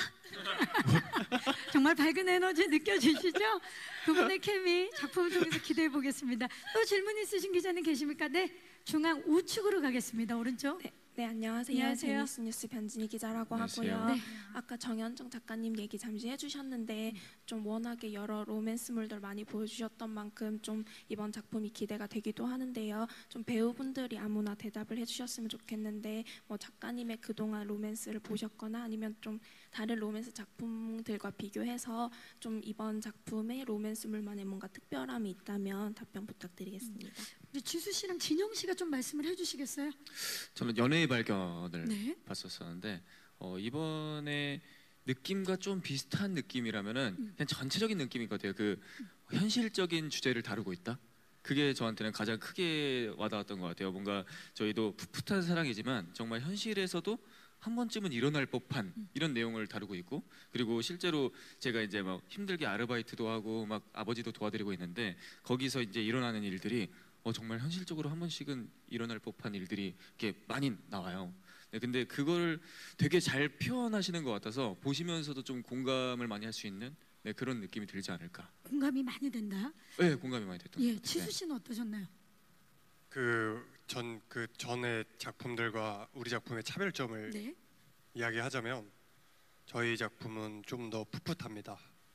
정말 밝은 에너지 느껴지시죠? 그분의 케미 작품을 통해서 기대해 보겠습니다. 또 질문 있으신 기자님 계십니까? 네, 중앙 우측으로 가겠습니다. 오른쪽. 네, 네 안녕하세요. 안녕하세요. 제니스 뉴스 변진희 기자라고 안녕하세요. 하고요. 네. 아까 정현정 작가님 얘기 잠시 해주셨는데 좀 워낙에 여러 로맨스물들 많이 보여주셨던 만큼 좀 이번 작품이 기대가 되기도 하는데요. 좀 배우분들이 아무나 대답을 해주셨으면 좋겠는데 뭐 작가님의 그동안 로맨스를 보셨거나 아니면 좀 다른 로맨스 작품들과 비교해서 좀 이번 작품의 로맨스물만의 뭔가 특별함이 있다면 답변 부탁드리겠습니다. 우리 지수 씨랑 진영 씨가 좀 말씀을 해주시겠어요? 저는 연애의 발견을 네. 봤었었는데 어, 이번에 느낌과 좀 비슷한 느낌이라면은 음. 그냥 전체적인 느낌인 것 같아요. 그 현실적인 주제를 다루고 있다. 그게 저한테는 가장 크게 와닿았던 것 같아요. 뭔가 저희도 풋풋한 사랑이지만 정말 현실에서도 한 번쯤은 일어날 법한 이런 내용을 다루고 있고 그리고 실제로 제가 이제 막 힘들게 아르바이트도 하고 막 아버지도 도와드리고 있는데 거기서 이제 일어나는 일들이 어, 정말 현실적으로 한 번씩은 일어날 법한 일들이 이렇게 많이 나와요. 네, 근데 그걸 되게 잘 표현하시는 것 같아서 보시면서도 좀 공감을 많이 할 수 있는 네, 그런 느낌이 들지 않을까. 공감이 많이 된다. 네, 공감이 많이 됐던 예, 것 같아요. 지수 씨는 어떠셨나요? 그 전 그 전의 작품들과 우리 작품의 차별점을 네. 이야기하자면 저희 작품은 좀 더 풋풋합니다.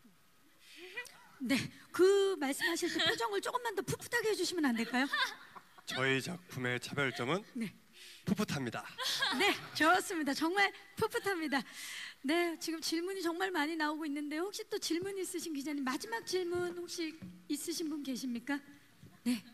네, 그 말씀하실 때 표정을 조금만 더 풋풋하게 해주시면 안 될까요? 저희 작품의 차별점은 네. 풋풋합니다. 네, 좋습니다. 정말 풋풋합니다. 네, 지금 질문이 정말 많이 나오고 있는데 혹시 또 질문 있으신 기자님 마지막 질문 혹시 있으신 분 계십니까? 네.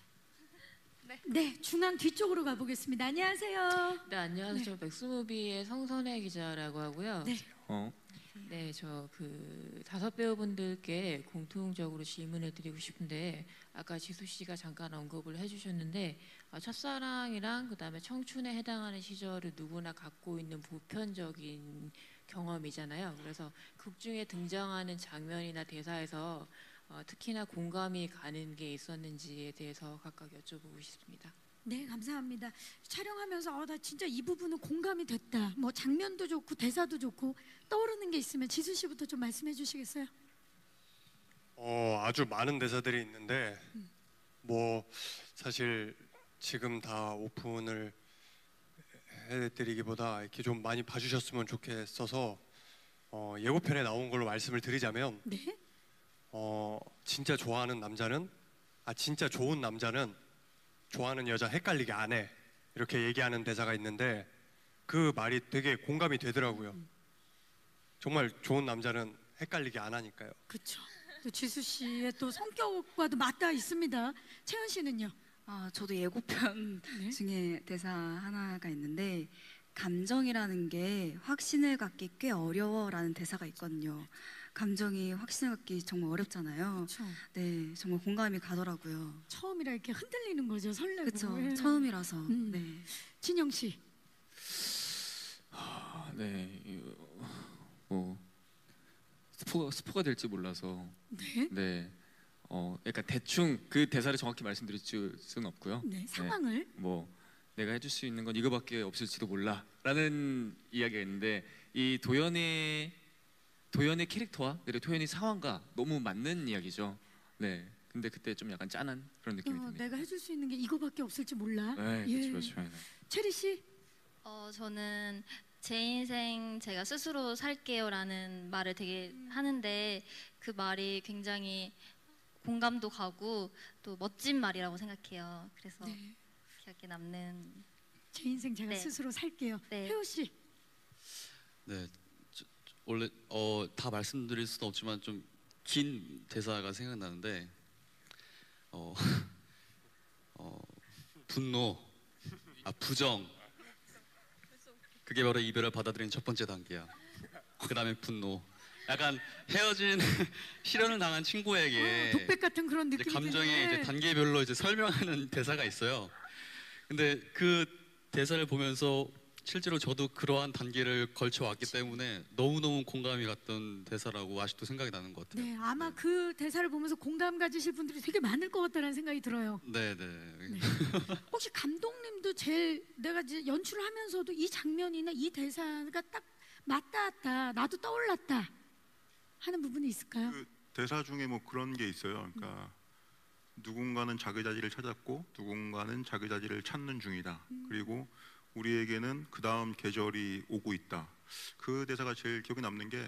네, 중앙 뒤쪽으로 가보겠습니다. 안녕하세요. 네, 안녕하세요. 저 맥스무비의 성선혜 기자라고 하고요. 네. 어. 네, 저 그 다섯 배우분들께 공통적으로 질문을 드리고 싶은데 아까 지수 씨가 잠깐 언급을 해주셨는데 아, 첫사랑이랑 그다음에 청춘에 해당하는 시절을 누구나 갖고 있는 보편적인 경험이잖아요. 그래서 극 중에 등장하는 장면이나 대사에서 어, 특히나 공감이 가는 게 있었는지에 대해서 각각 여쭤보고 싶습니다. 네, 감사합니다. 촬영하면서 어, 나 진짜 이 부분은 공감이 됐다. 뭐 장면도 좋고 대사도 좋고 떠오르는 게 있으면 지수 씨부터 좀 말씀해 주시겠어요? 어, 아주 많은 대사들이 있는데 뭐 사실 지금 다 오픈을 해드리기보다 이렇게 좀 많이 봐주셨으면 좋겠어서 어, 예고편에 나온 걸로 말씀을 드리자면 네? 어, 진짜 좋아하는 남자는 아 진짜 좋은 남자는 좋아하는 여자 헷갈리게 안 해 이렇게 얘기하는 대사가 있는데 그 말이 되게 공감이 되더라고요. 정말 좋은 남자는 헷갈리게 안 하니까요. 그렇죠. 또 지수 씨의 또 성격과도 맞닿아 있습니다. 채연 씨는요? 아, 저도 예고편 네? 중에 대사 하나가 있는데 감정이라는 게 확신을 갖기 꽤 어려워라는 대사가 있거든요. 감정이 확신을 갖기 정말 어렵잖아요. 그렇죠. 네, 정말 공감이 가더라고요. 처음이라 이렇게 흔들리는 거죠. 설레고. 그렇죠. 예. 처음이라서. 음. 네. 진영 씨. 아, 네, 이거, 뭐 스포 스포가 될지 몰라서 네. 네, 어, 약간 대충 그 대사를 정확히 말씀드릴 수는 없고요. 네, 상황을. 뭐 내가 해줄 수 있는 건 이거밖에 없을지도 몰라라는 이야기가 있는데 이 도연의 도연의 캐릭터와 그리고 도연의 상황과 너무 맞는 이야기죠. 네, 근데 그때 좀 약간 짠한 그런 느낌이 어, 듭니다. 내가 해줄 수 있는 게 이거밖에 없을지 몰라. 네, 예. 그렇죠, 그렇죠. 네. 체리 씨. 어, 저는 제 인생 제가 스스로 살게요라는 말을 되게 하는데 그 말이 굉장히 공감도 가고 또 멋진 말이라고 생각해요. 그래서 네. 기억에 남는 제 인생 제가 네. 스스로 살게요. 네. 혜우 씨. 네, 저- 저- 원래 어, 다 말씀드릴 수는 없지만 좀 긴 대사가 생각나는데 어, 어, 분노, 아 부정, 그게 바로 이별을 받아들이는 첫 번째 단계야. 그 다음에 분노. 약간 헤어진 실연을 당한 친구에게 어, 독백 같은 그런 이제 느낌이 감정의 드네. 이제 단계별로 이제 설명하는 대사가 있어요. 근데 그 대사를 보면서 실제로 저도 그러한 단계를 거쳐 왔기 때문에 너무너무 공감이 갔던 대사라고 아직도 생각이 나는 것 같아요. 네, 아마 그 대사를 보면서 공감 가지실 분들이 되게 많을 것 같다는 생각이 들어요. 네, 네. 혹시 감독님도 제일 내가 이제 연출을 하면서도 이 장면이나 이 대사가 딱 맞닿았다, 나도 떠올랐다 하는 부분이 있을까요? 그 대사 중에 뭐 그런 게 있어요. 그러니까 누군가는 자기자지를 찾았고 누군가는 자기자지를 찾는 중이다. 그리고 우리에게는 그 다음 계절이 오고 있다. 그 대사가 제일 기억에 남는 게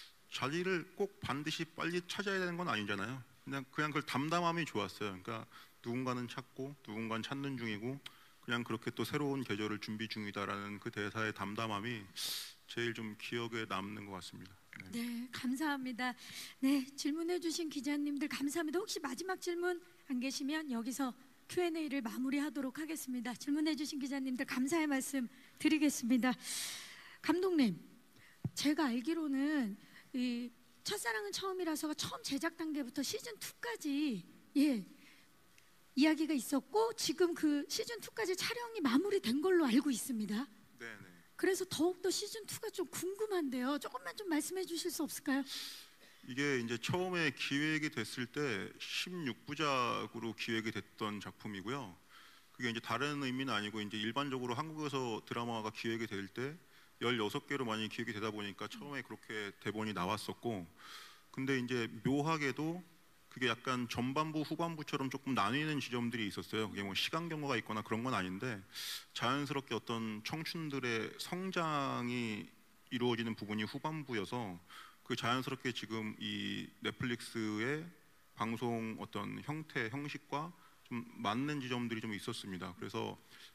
자리를 꼭 반드시 빨리 찾아야 되는 건 아니잖아요. 그냥 그냥 그 담담함이 좋았어요. 그러니까 누군가는 찾고 누군가는 찾는 중이고 그냥 그렇게 또 새로운 계절을 준비 중이다라는 그 대사의 담담함이 제일 좀 기억에 남는 것 같습니다. 네. 네, 감사합니다. 네, 질문해주신 기자님들 감사합니다. 혹시 마지막 질문 안 계시면 여기서 큐 앤 에이를 마무리하도록 하겠습니다. 질문해주신 기자님들 감사의 말씀 드리겠습니다. 감독님, 제가 알기로는 이 첫사랑은 처음이라서가 처음 제작 단계부터 시즌 이까지 예 이야기가 있었고 지금 그 시즌 이까지 촬영이 마무리된 걸로 알고 있습니다. 네, 네. 그래서 더욱더 시즌 이가 좀 궁금한데요. 조금만 좀 말씀해 주실 수 없을까요? 이게 이제 처음에 기획이 됐을 때 십육 부작으로 기획이 됐던 작품이고요. 그게 이제 다른 의미는 아니고 이제 일반적으로 한국에서 드라마가 기획이 될 때 열여섯 개로 많이 기획이 되다 보니까 처음에 그렇게 대본이 나왔었고, 근데 이제 묘하게도 그게 약간 전반부 후반부처럼 조금 나뉘는 지점들이 있었어요. 그게 뭐 시간 경과가 있거나 그런 건 아닌데 자연스럽게 어떤 청춘들의 성장이 이루어지는 부분이 후반부여서 그 자연스럽게 지금 이 넷플릭스의 방송 어떤 형태, 형식과 좀 맞는 지점들이 좀 있었습니다. 그래서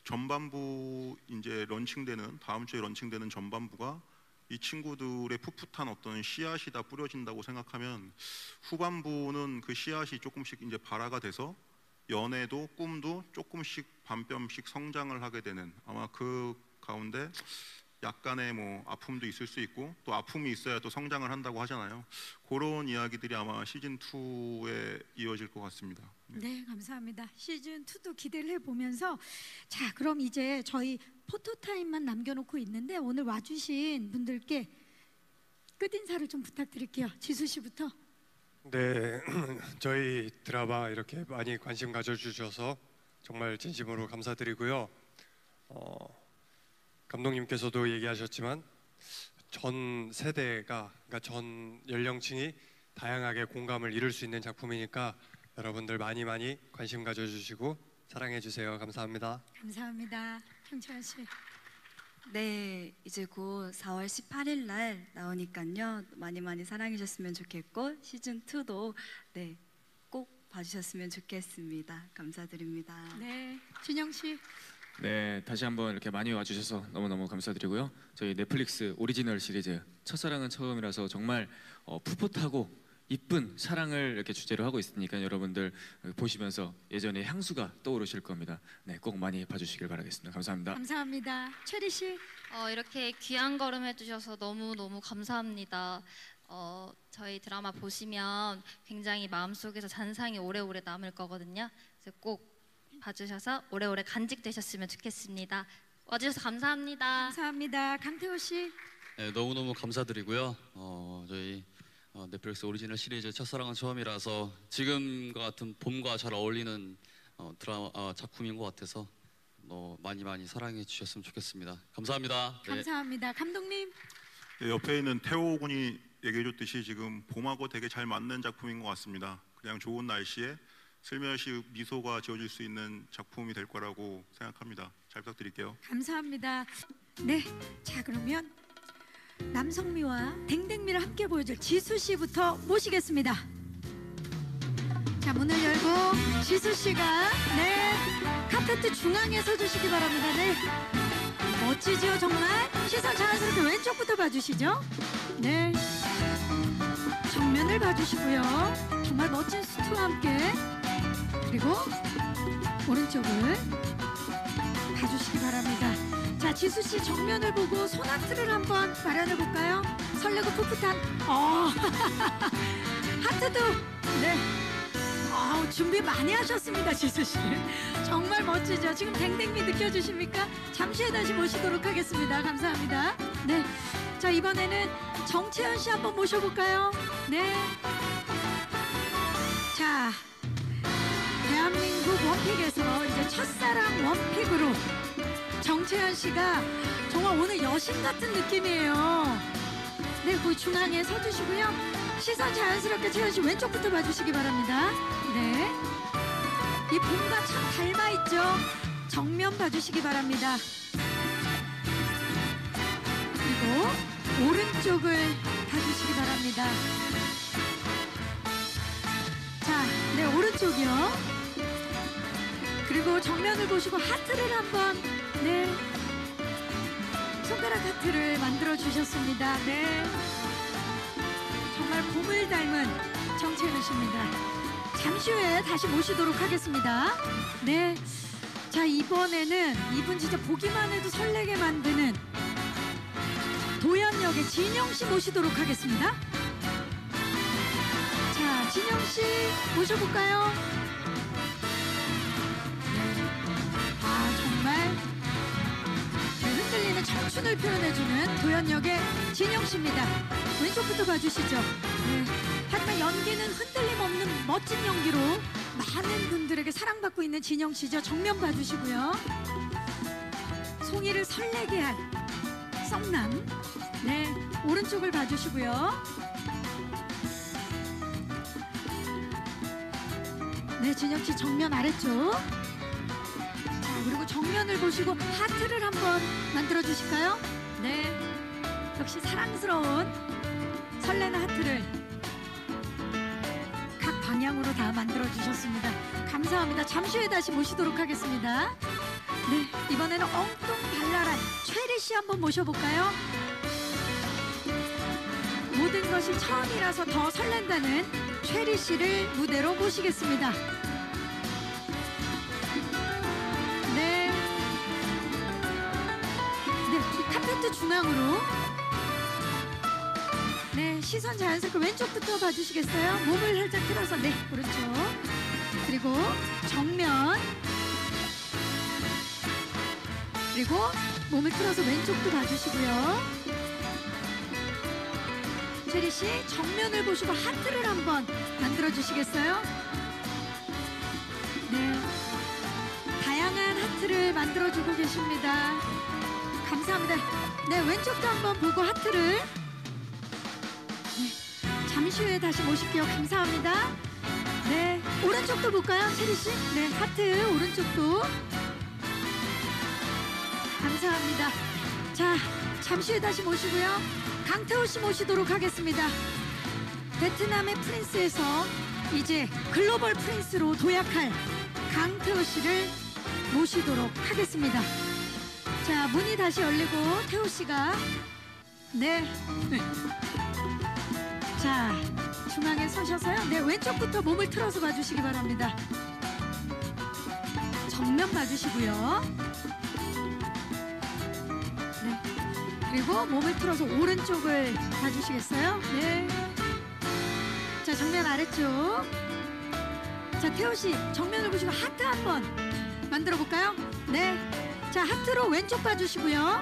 전반부 이제 런칭되는 다음 주에 런칭되는 전반부가 이 친구들의 풋풋한 어떤 씨앗이 다 뿌려진다고 생각하면 후반부는 그 씨앗이 조금씩 이제 발화가 돼서 연애도 꿈도 조금씩 반뼘씩 성장을 하게 되는 아마 그 가운데 약간의 뭐 아픔도 있을 수 있고 또 아픔이 있어야 또 성장을 한다고 하잖아요. 그런 이야기들이 아마 시즌 투에 이어질 것 같습니다. 네, 감사합니다. 시즌 투도 기대를 해보면서 자, 그럼 이제 저희 포토타임만 남겨놓고 있는데 오늘 와주신 분들께 끝인사를 좀 부탁드릴게요. 지수 씨부터. 네, 저희 드라마 이렇게 많이 관심 가져주셔서 정말 진심으로 감사드리고요. 어, 감독님께서도 얘기하셨지만 전 세대가, 그러니까 전 연령층이 다양하게 공감을 이룰 수 있는 작품이니까 여러분들 많이 많이 관심 가져주시고 사랑해주세요. 감사합니다. 감사합니다. 형철 씨. 네, 이제 곧 사월 십팔일 날 나오니까요. 많이 많이 사랑해 주셨으면 좋겠고 시즌 투도 네, 꼭 봐주셨으면 좋겠습니다. 감사드립니다. 네, 준영 씨. 네, 다시 한번 이렇게 많이 와주셔서 너무너무 감사드리고요. 저희 넷플릭스 오리지널 시리즈 첫사랑은 처음이라서 정말 어, 풋풋하고 이쁜 사랑을 이렇게 주제로 하고 있으니까 여러분들 보시면서 예전의 향수가 떠오르실 겁니다. 네, 꼭 많이 봐주시길 바라겠습니다. 감사합니다. 감사합니다. 최리 씨. 어, 이렇게 귀한 걸음 해주셔서 너무너무 감사합니다. 어, 저희 드라마 보시면 굉장히 마음속에서 잔상이 오래오래 남을 거거든요. 그래서 꼭 봐주셔서 오래오래 간직되셨으면 좋겠습니다. 와주셔서 감사합니다. 감사합니다. 강태호 씨. 네, 너무너무 감사드리고요. 어, 저희 어, 넷플릭스 오리지널 시리즈 첫사랑은 처음이라서 지금과 같은 봄과 잘 어울리는 어, 드라마 어, 작품인 것 같아서 어, 많이 많이 사랑해 주셨으면 좋겠습니다. 감사합니다. 네. 감사합니다. 감독님. 네, 옆에 있는 태호 군이 얘기해줬듯이 지금 봄하고 되게 잘 맞는 작품인 것 같습니다. 그냥 좋은 날씨에 슬며시 미소가 지어질 수 있는 작품이 될 거라고 생각합니다. 잘 부탁드릴게요. 감사합니다. 네, 자 그러면 남성미와 댕댕미를 함께 보여줄 지수 씨부터 모시겠습니다. 자, 문을 열고 지수 씨가 네 카페트 중앙에 서주시기 바랍니다. 네, 멋지지요 정말. 시선 자연스럽게 왼쪽부터 봐주시죠. 네, 정면을 봐주시고요. 정말 멋진 수트와 함께 그리고 오른쪽을 봐주시기 바랍니다. 자, 지수 씨 정면을 보고 손아트를 한번 마련해 볼까요? 설레고 풋풋한 어 하트도 네. 어, 준비 많이 하셨습니다, 지수 씨. 정말 멋지죠. 지금 댕댕미 느껴주십니까? 잠시 후에 다시 모시도록 하겠습니다. 감사합니다. 네, 자 이번에는 정채연 씨 한번 모셔볼까요? 네. 자, 대한민국 원픽에서 이제 첫사랑 원픽으로. 정채연 씨가 정말 오늘 여신 같은 느낌이에요. 네, 그 중앙에 서주시고요. 시선 자연스럽게 채연 씨 왼쪽부터 봐주시기 바랍니다. 네, 이 봄과 참 닮아있죠. 정면 봐주시기 바랍니다. 그리고 오른쪽을 봐주시기 바랍니다. 자, 네, 오른쪽이요. 그리고 정면을 보시고 하트를 한번 네 손가락 하트를 만들어 주셨습니다. 네, 정말 봄을 닮은 정채연 씨입니다. 잠시 후에 다시 모시도록 하겠습니다. 네, 자 이번에는 이분 진짜 보기만 해도 설레게 만드는 도연 역의 진영 씨 모시도록 하겠습니다. 자, 진영 씨 모셔볼까요? 정말 흔들리는 청춘을 표현해주는 도연 역의 진영 씨입니다. 왼쪽부터 봐주시죠. 네. 하지만 연기는 흔들림 없는 멋진 연기로 많은 분들에게 사랑받고 있는 진영 씨죠. 정면 봐주시고요. 송이를 설레게 할 썸남. 네, 오른쪽을 봐주시고요. 네, 진영 씨 정면 아래쪽. 그리고 정면을 보시고 하트를 한번 만들어 주실까요? 네, 역시 사랑스러운 설레는 하트를 각 방향으로 다 만들어 주셨습니다. 감사합니다. 잠시 후에 다시 모시도록 하겠습니다. 네, 이번에는 엉뚱발랄한 최리 씨 한번 모셔볼까요? 모든 것이 처음이라서 더 설렌다는 최리 씨를 무대로 모시겠습니다. 중앙으로. 네, 시선 자연스럽게 왼쪽부터 봐주시겠어요? 몸을 살짝 틀어서, 네, 오른쪽. 그리고 정면. 그리고 몸을 틀어서 왼쪽도 봐주시고요. 체리 씨, 정면을 보시고 하트를 한번 만들어 주시겠어요? 네, 다양한 하트를 만들어 주고 계십니다. 감사합니다. 네, 왼쪽도 한번 보고 하트를. 네, 잠시 후에 다시 모실게요. 감사합니다. 네, 오른쪽도 볼까요, 체리 씨? 네, 하트 오른쪽도. 감사합니다. 자, 잠시 후에 다시 모시고요. 강태호 씨 모시도록 하겠습니다. 베트남의 프린스에서 이제 글로벌 프린스로 도약할 강태호 씨를 모시도록 하겠습니다. 자, 문이 다시 열리고 태호 씨가 네. 자, 중앙에 서셔서요. 네, 왼쪽부터 몸을 틀어서 봐주시기 바랍니다. 정면 봐주시고요. 네. 그리고 몸을 틀어서 오른쪽을 봐주시겠어요? 네. 자, 정면 아래쪽. 자, 태호 씨 정면을 보시고 하트 한번 만들어 볼까요? 네. 자, 하트로 왼쪽 봐주시고요.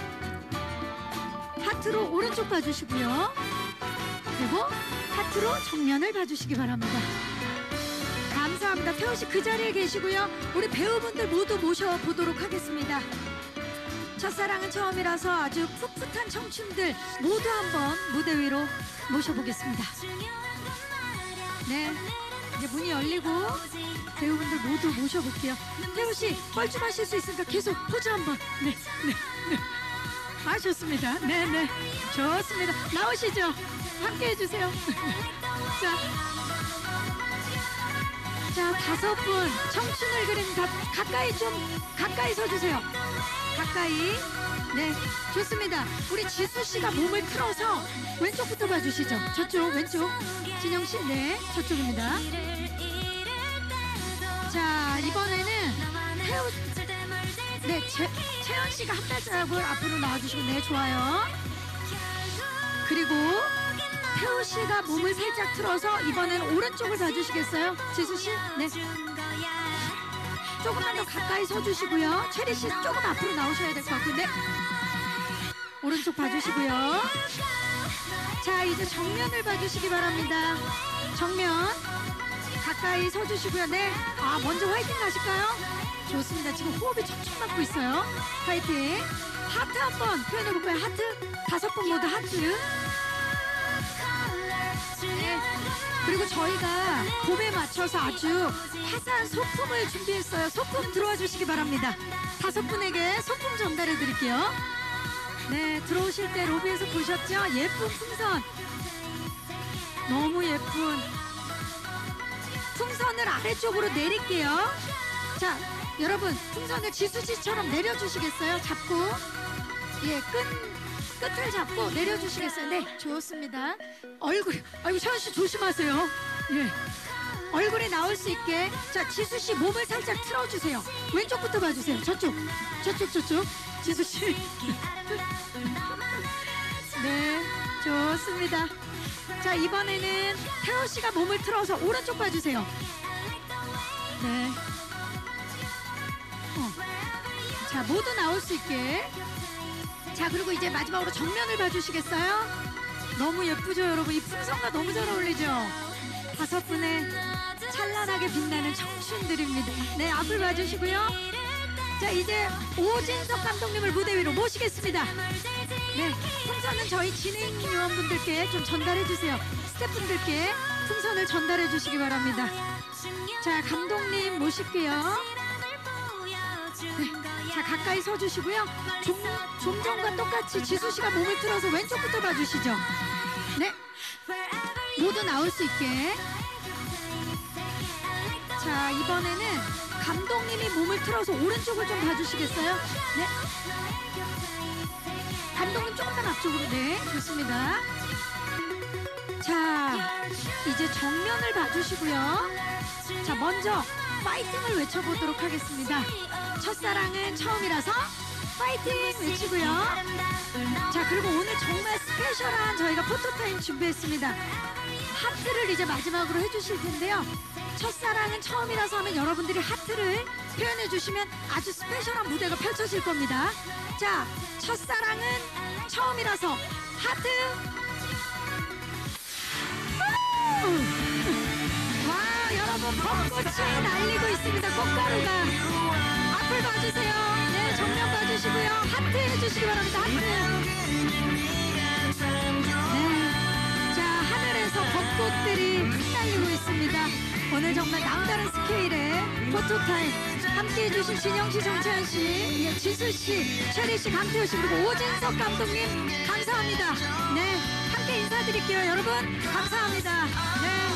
하트로 오른쪽 봐주시고요. 그리고 하트로 정면을 봐주시기 바랍니다. 감사합니다. 태호 씨 그 자리에 계시고요. 우리 배우분들 모두 모셔보도록 하겠습니다. 첫사랑은 처음이라서 아주 풋풋한 청춘들 모두 한번 무대 위로 모셔보겠습니다. 네, 이제 문이 열리고 배우분들 모두 모셔볼게요. 태우 씨 뻘쭘하실 수 있으니까 계속 포즈 한번. 네, 네, 네. 아, 좋습니다. 네, 네, 좋습니다. 나오시죠. 함께 해주세요. 자, 자, 다섯 분 청춘을 그린 가, 가까이 좀 가까이 서주세요. 가까이. 네, 좋습니다. 우리 지수 씨가 몸을 틀어서 왼쪽부터 봐주시죠. 저쪽 왼쪽. 진영 씨, 네, 저쪽입니다. 자, 이번에는 태우, 네, 재, 채연 씨가 한 발자국을 앞으로 나와주시고, 네, 좋아요. 그리고 태우 씨가 몸을 살짝 틀어서 이번에는 오른쪽을 봐주시겠어요? 지수 씨, 네. 조금만 더 가까이 서주시고요. 체리 씨 조금 앞으로 나오셔야 될 것 같은데. 오른쪽 봐주시고요. 자, 이제 정면을 봐주시기 바랍니다. 정면 가까이 서주시고요. 네, 아, 먼저 화이팅 하실까요? 좋습니다. 지금 호흡이 척척 맞고 있어요. 화이팅. 하트 한번 표현해볼까요? 하트 다섯 번 모두 하트. 네. 그리고 저희가 봄에 맞춰서 아주 화사한 소품을 준비했어요. 소품 들어와 주시기 바랍니다. 다섯 분에게 소품 전달해 드릴게요. 네, 들어오실 때 로비에서 보셨죠? 예쁜 풍선. 너무 예쁜 풍선을 아래쪽으로 내릴게요. 자, 여러분 풍선을 지수씨처럼 내려주시겠어요? 잡고, 예, 끈 끝을 잡고 내려주시겠어요? 네, 좋습니다. 얼굴, 아이고, 채연씨 조심하세요. 예, 얼굴에 나올 수 있게. 자, 지수씨 몸을 살짝 틀어주세요. 왼쪽부터 봐주세요. 저쪽, 저쪽, 저쪽. 지수씨. 네, 좋습니다. 자, 이번에는 태호씨가 몸을 틀어서 오른쪽 봐주세요. 네. 어. 자, 모두 나올 수 있게. 자, 그리고 이제 마지막으로 정면을 봐주시겠어요? 너무 예쁘죠, 여러분? 이 풍선과 너무 잘 어울리죠? 다섯 분의 찬란하게 빛나는 청춘들입니다. 네, 앞을 봐주시고요. 자, 이제 오진석 감독님을 무대 위로 모시겠습니다. 네, 풍선은 저희 진행 요원분들께 좀 전달해 주세요. 스태프분들께 풍선을 전달해 주시기 바랍니다. 자, 감독님 모실게요. 네, 자, 가까이 서주시고요. 좀, 좀 전과 똑같이 지수씨가 몸을 틀어서 왼쪽부터 봐주시죠. 네, 모두 나올 수 있게. 자, 이번에는 감독님이 몸을 틀어서 오른쪽을 좀 봐주시겠어요? 네, 감독님 조금만 앞쪽으로. 네, 좋습니다. 자, 이제 정면을 봐주시고요. 자, 먼저 파이팅을 외쳐보도록 하겠습니다. 첫사랑은 처음이라서 파이팅 외치고요. 자, 그리고 오늘 정말 스페셜한 저희가 포토타임 준비했습니다. 하트를 이제 마지막으로 해주실 텐데요. 첫사랑은 처음이라서 하면 여러분들이 하트를 표현해 주시면 아주 스페셜한 무대가 펼쳐질 겁니다. 자, 첫사랑은 처음이라서 하트. 와, 여러분 벚꽃이 날리고 있습니다. 꽃가루가. 앞을 봐주세요. 네, 정면 봐주시고요. 하트 해주시기 바랍니다. 하트. 네, 자, 하늘에서 벚꽃들이 흩날리고 있습니다. 오늘 정말 남다른 스케일의 포토타임 함께 해주신 진영씨, 정채연씨, 예, 지수씨, 최리씨, 강태호씨, 그리고 오진석 감독님 감사합니다. 네, 함께 인사드릴게요. 여러분 감사합니다. 네.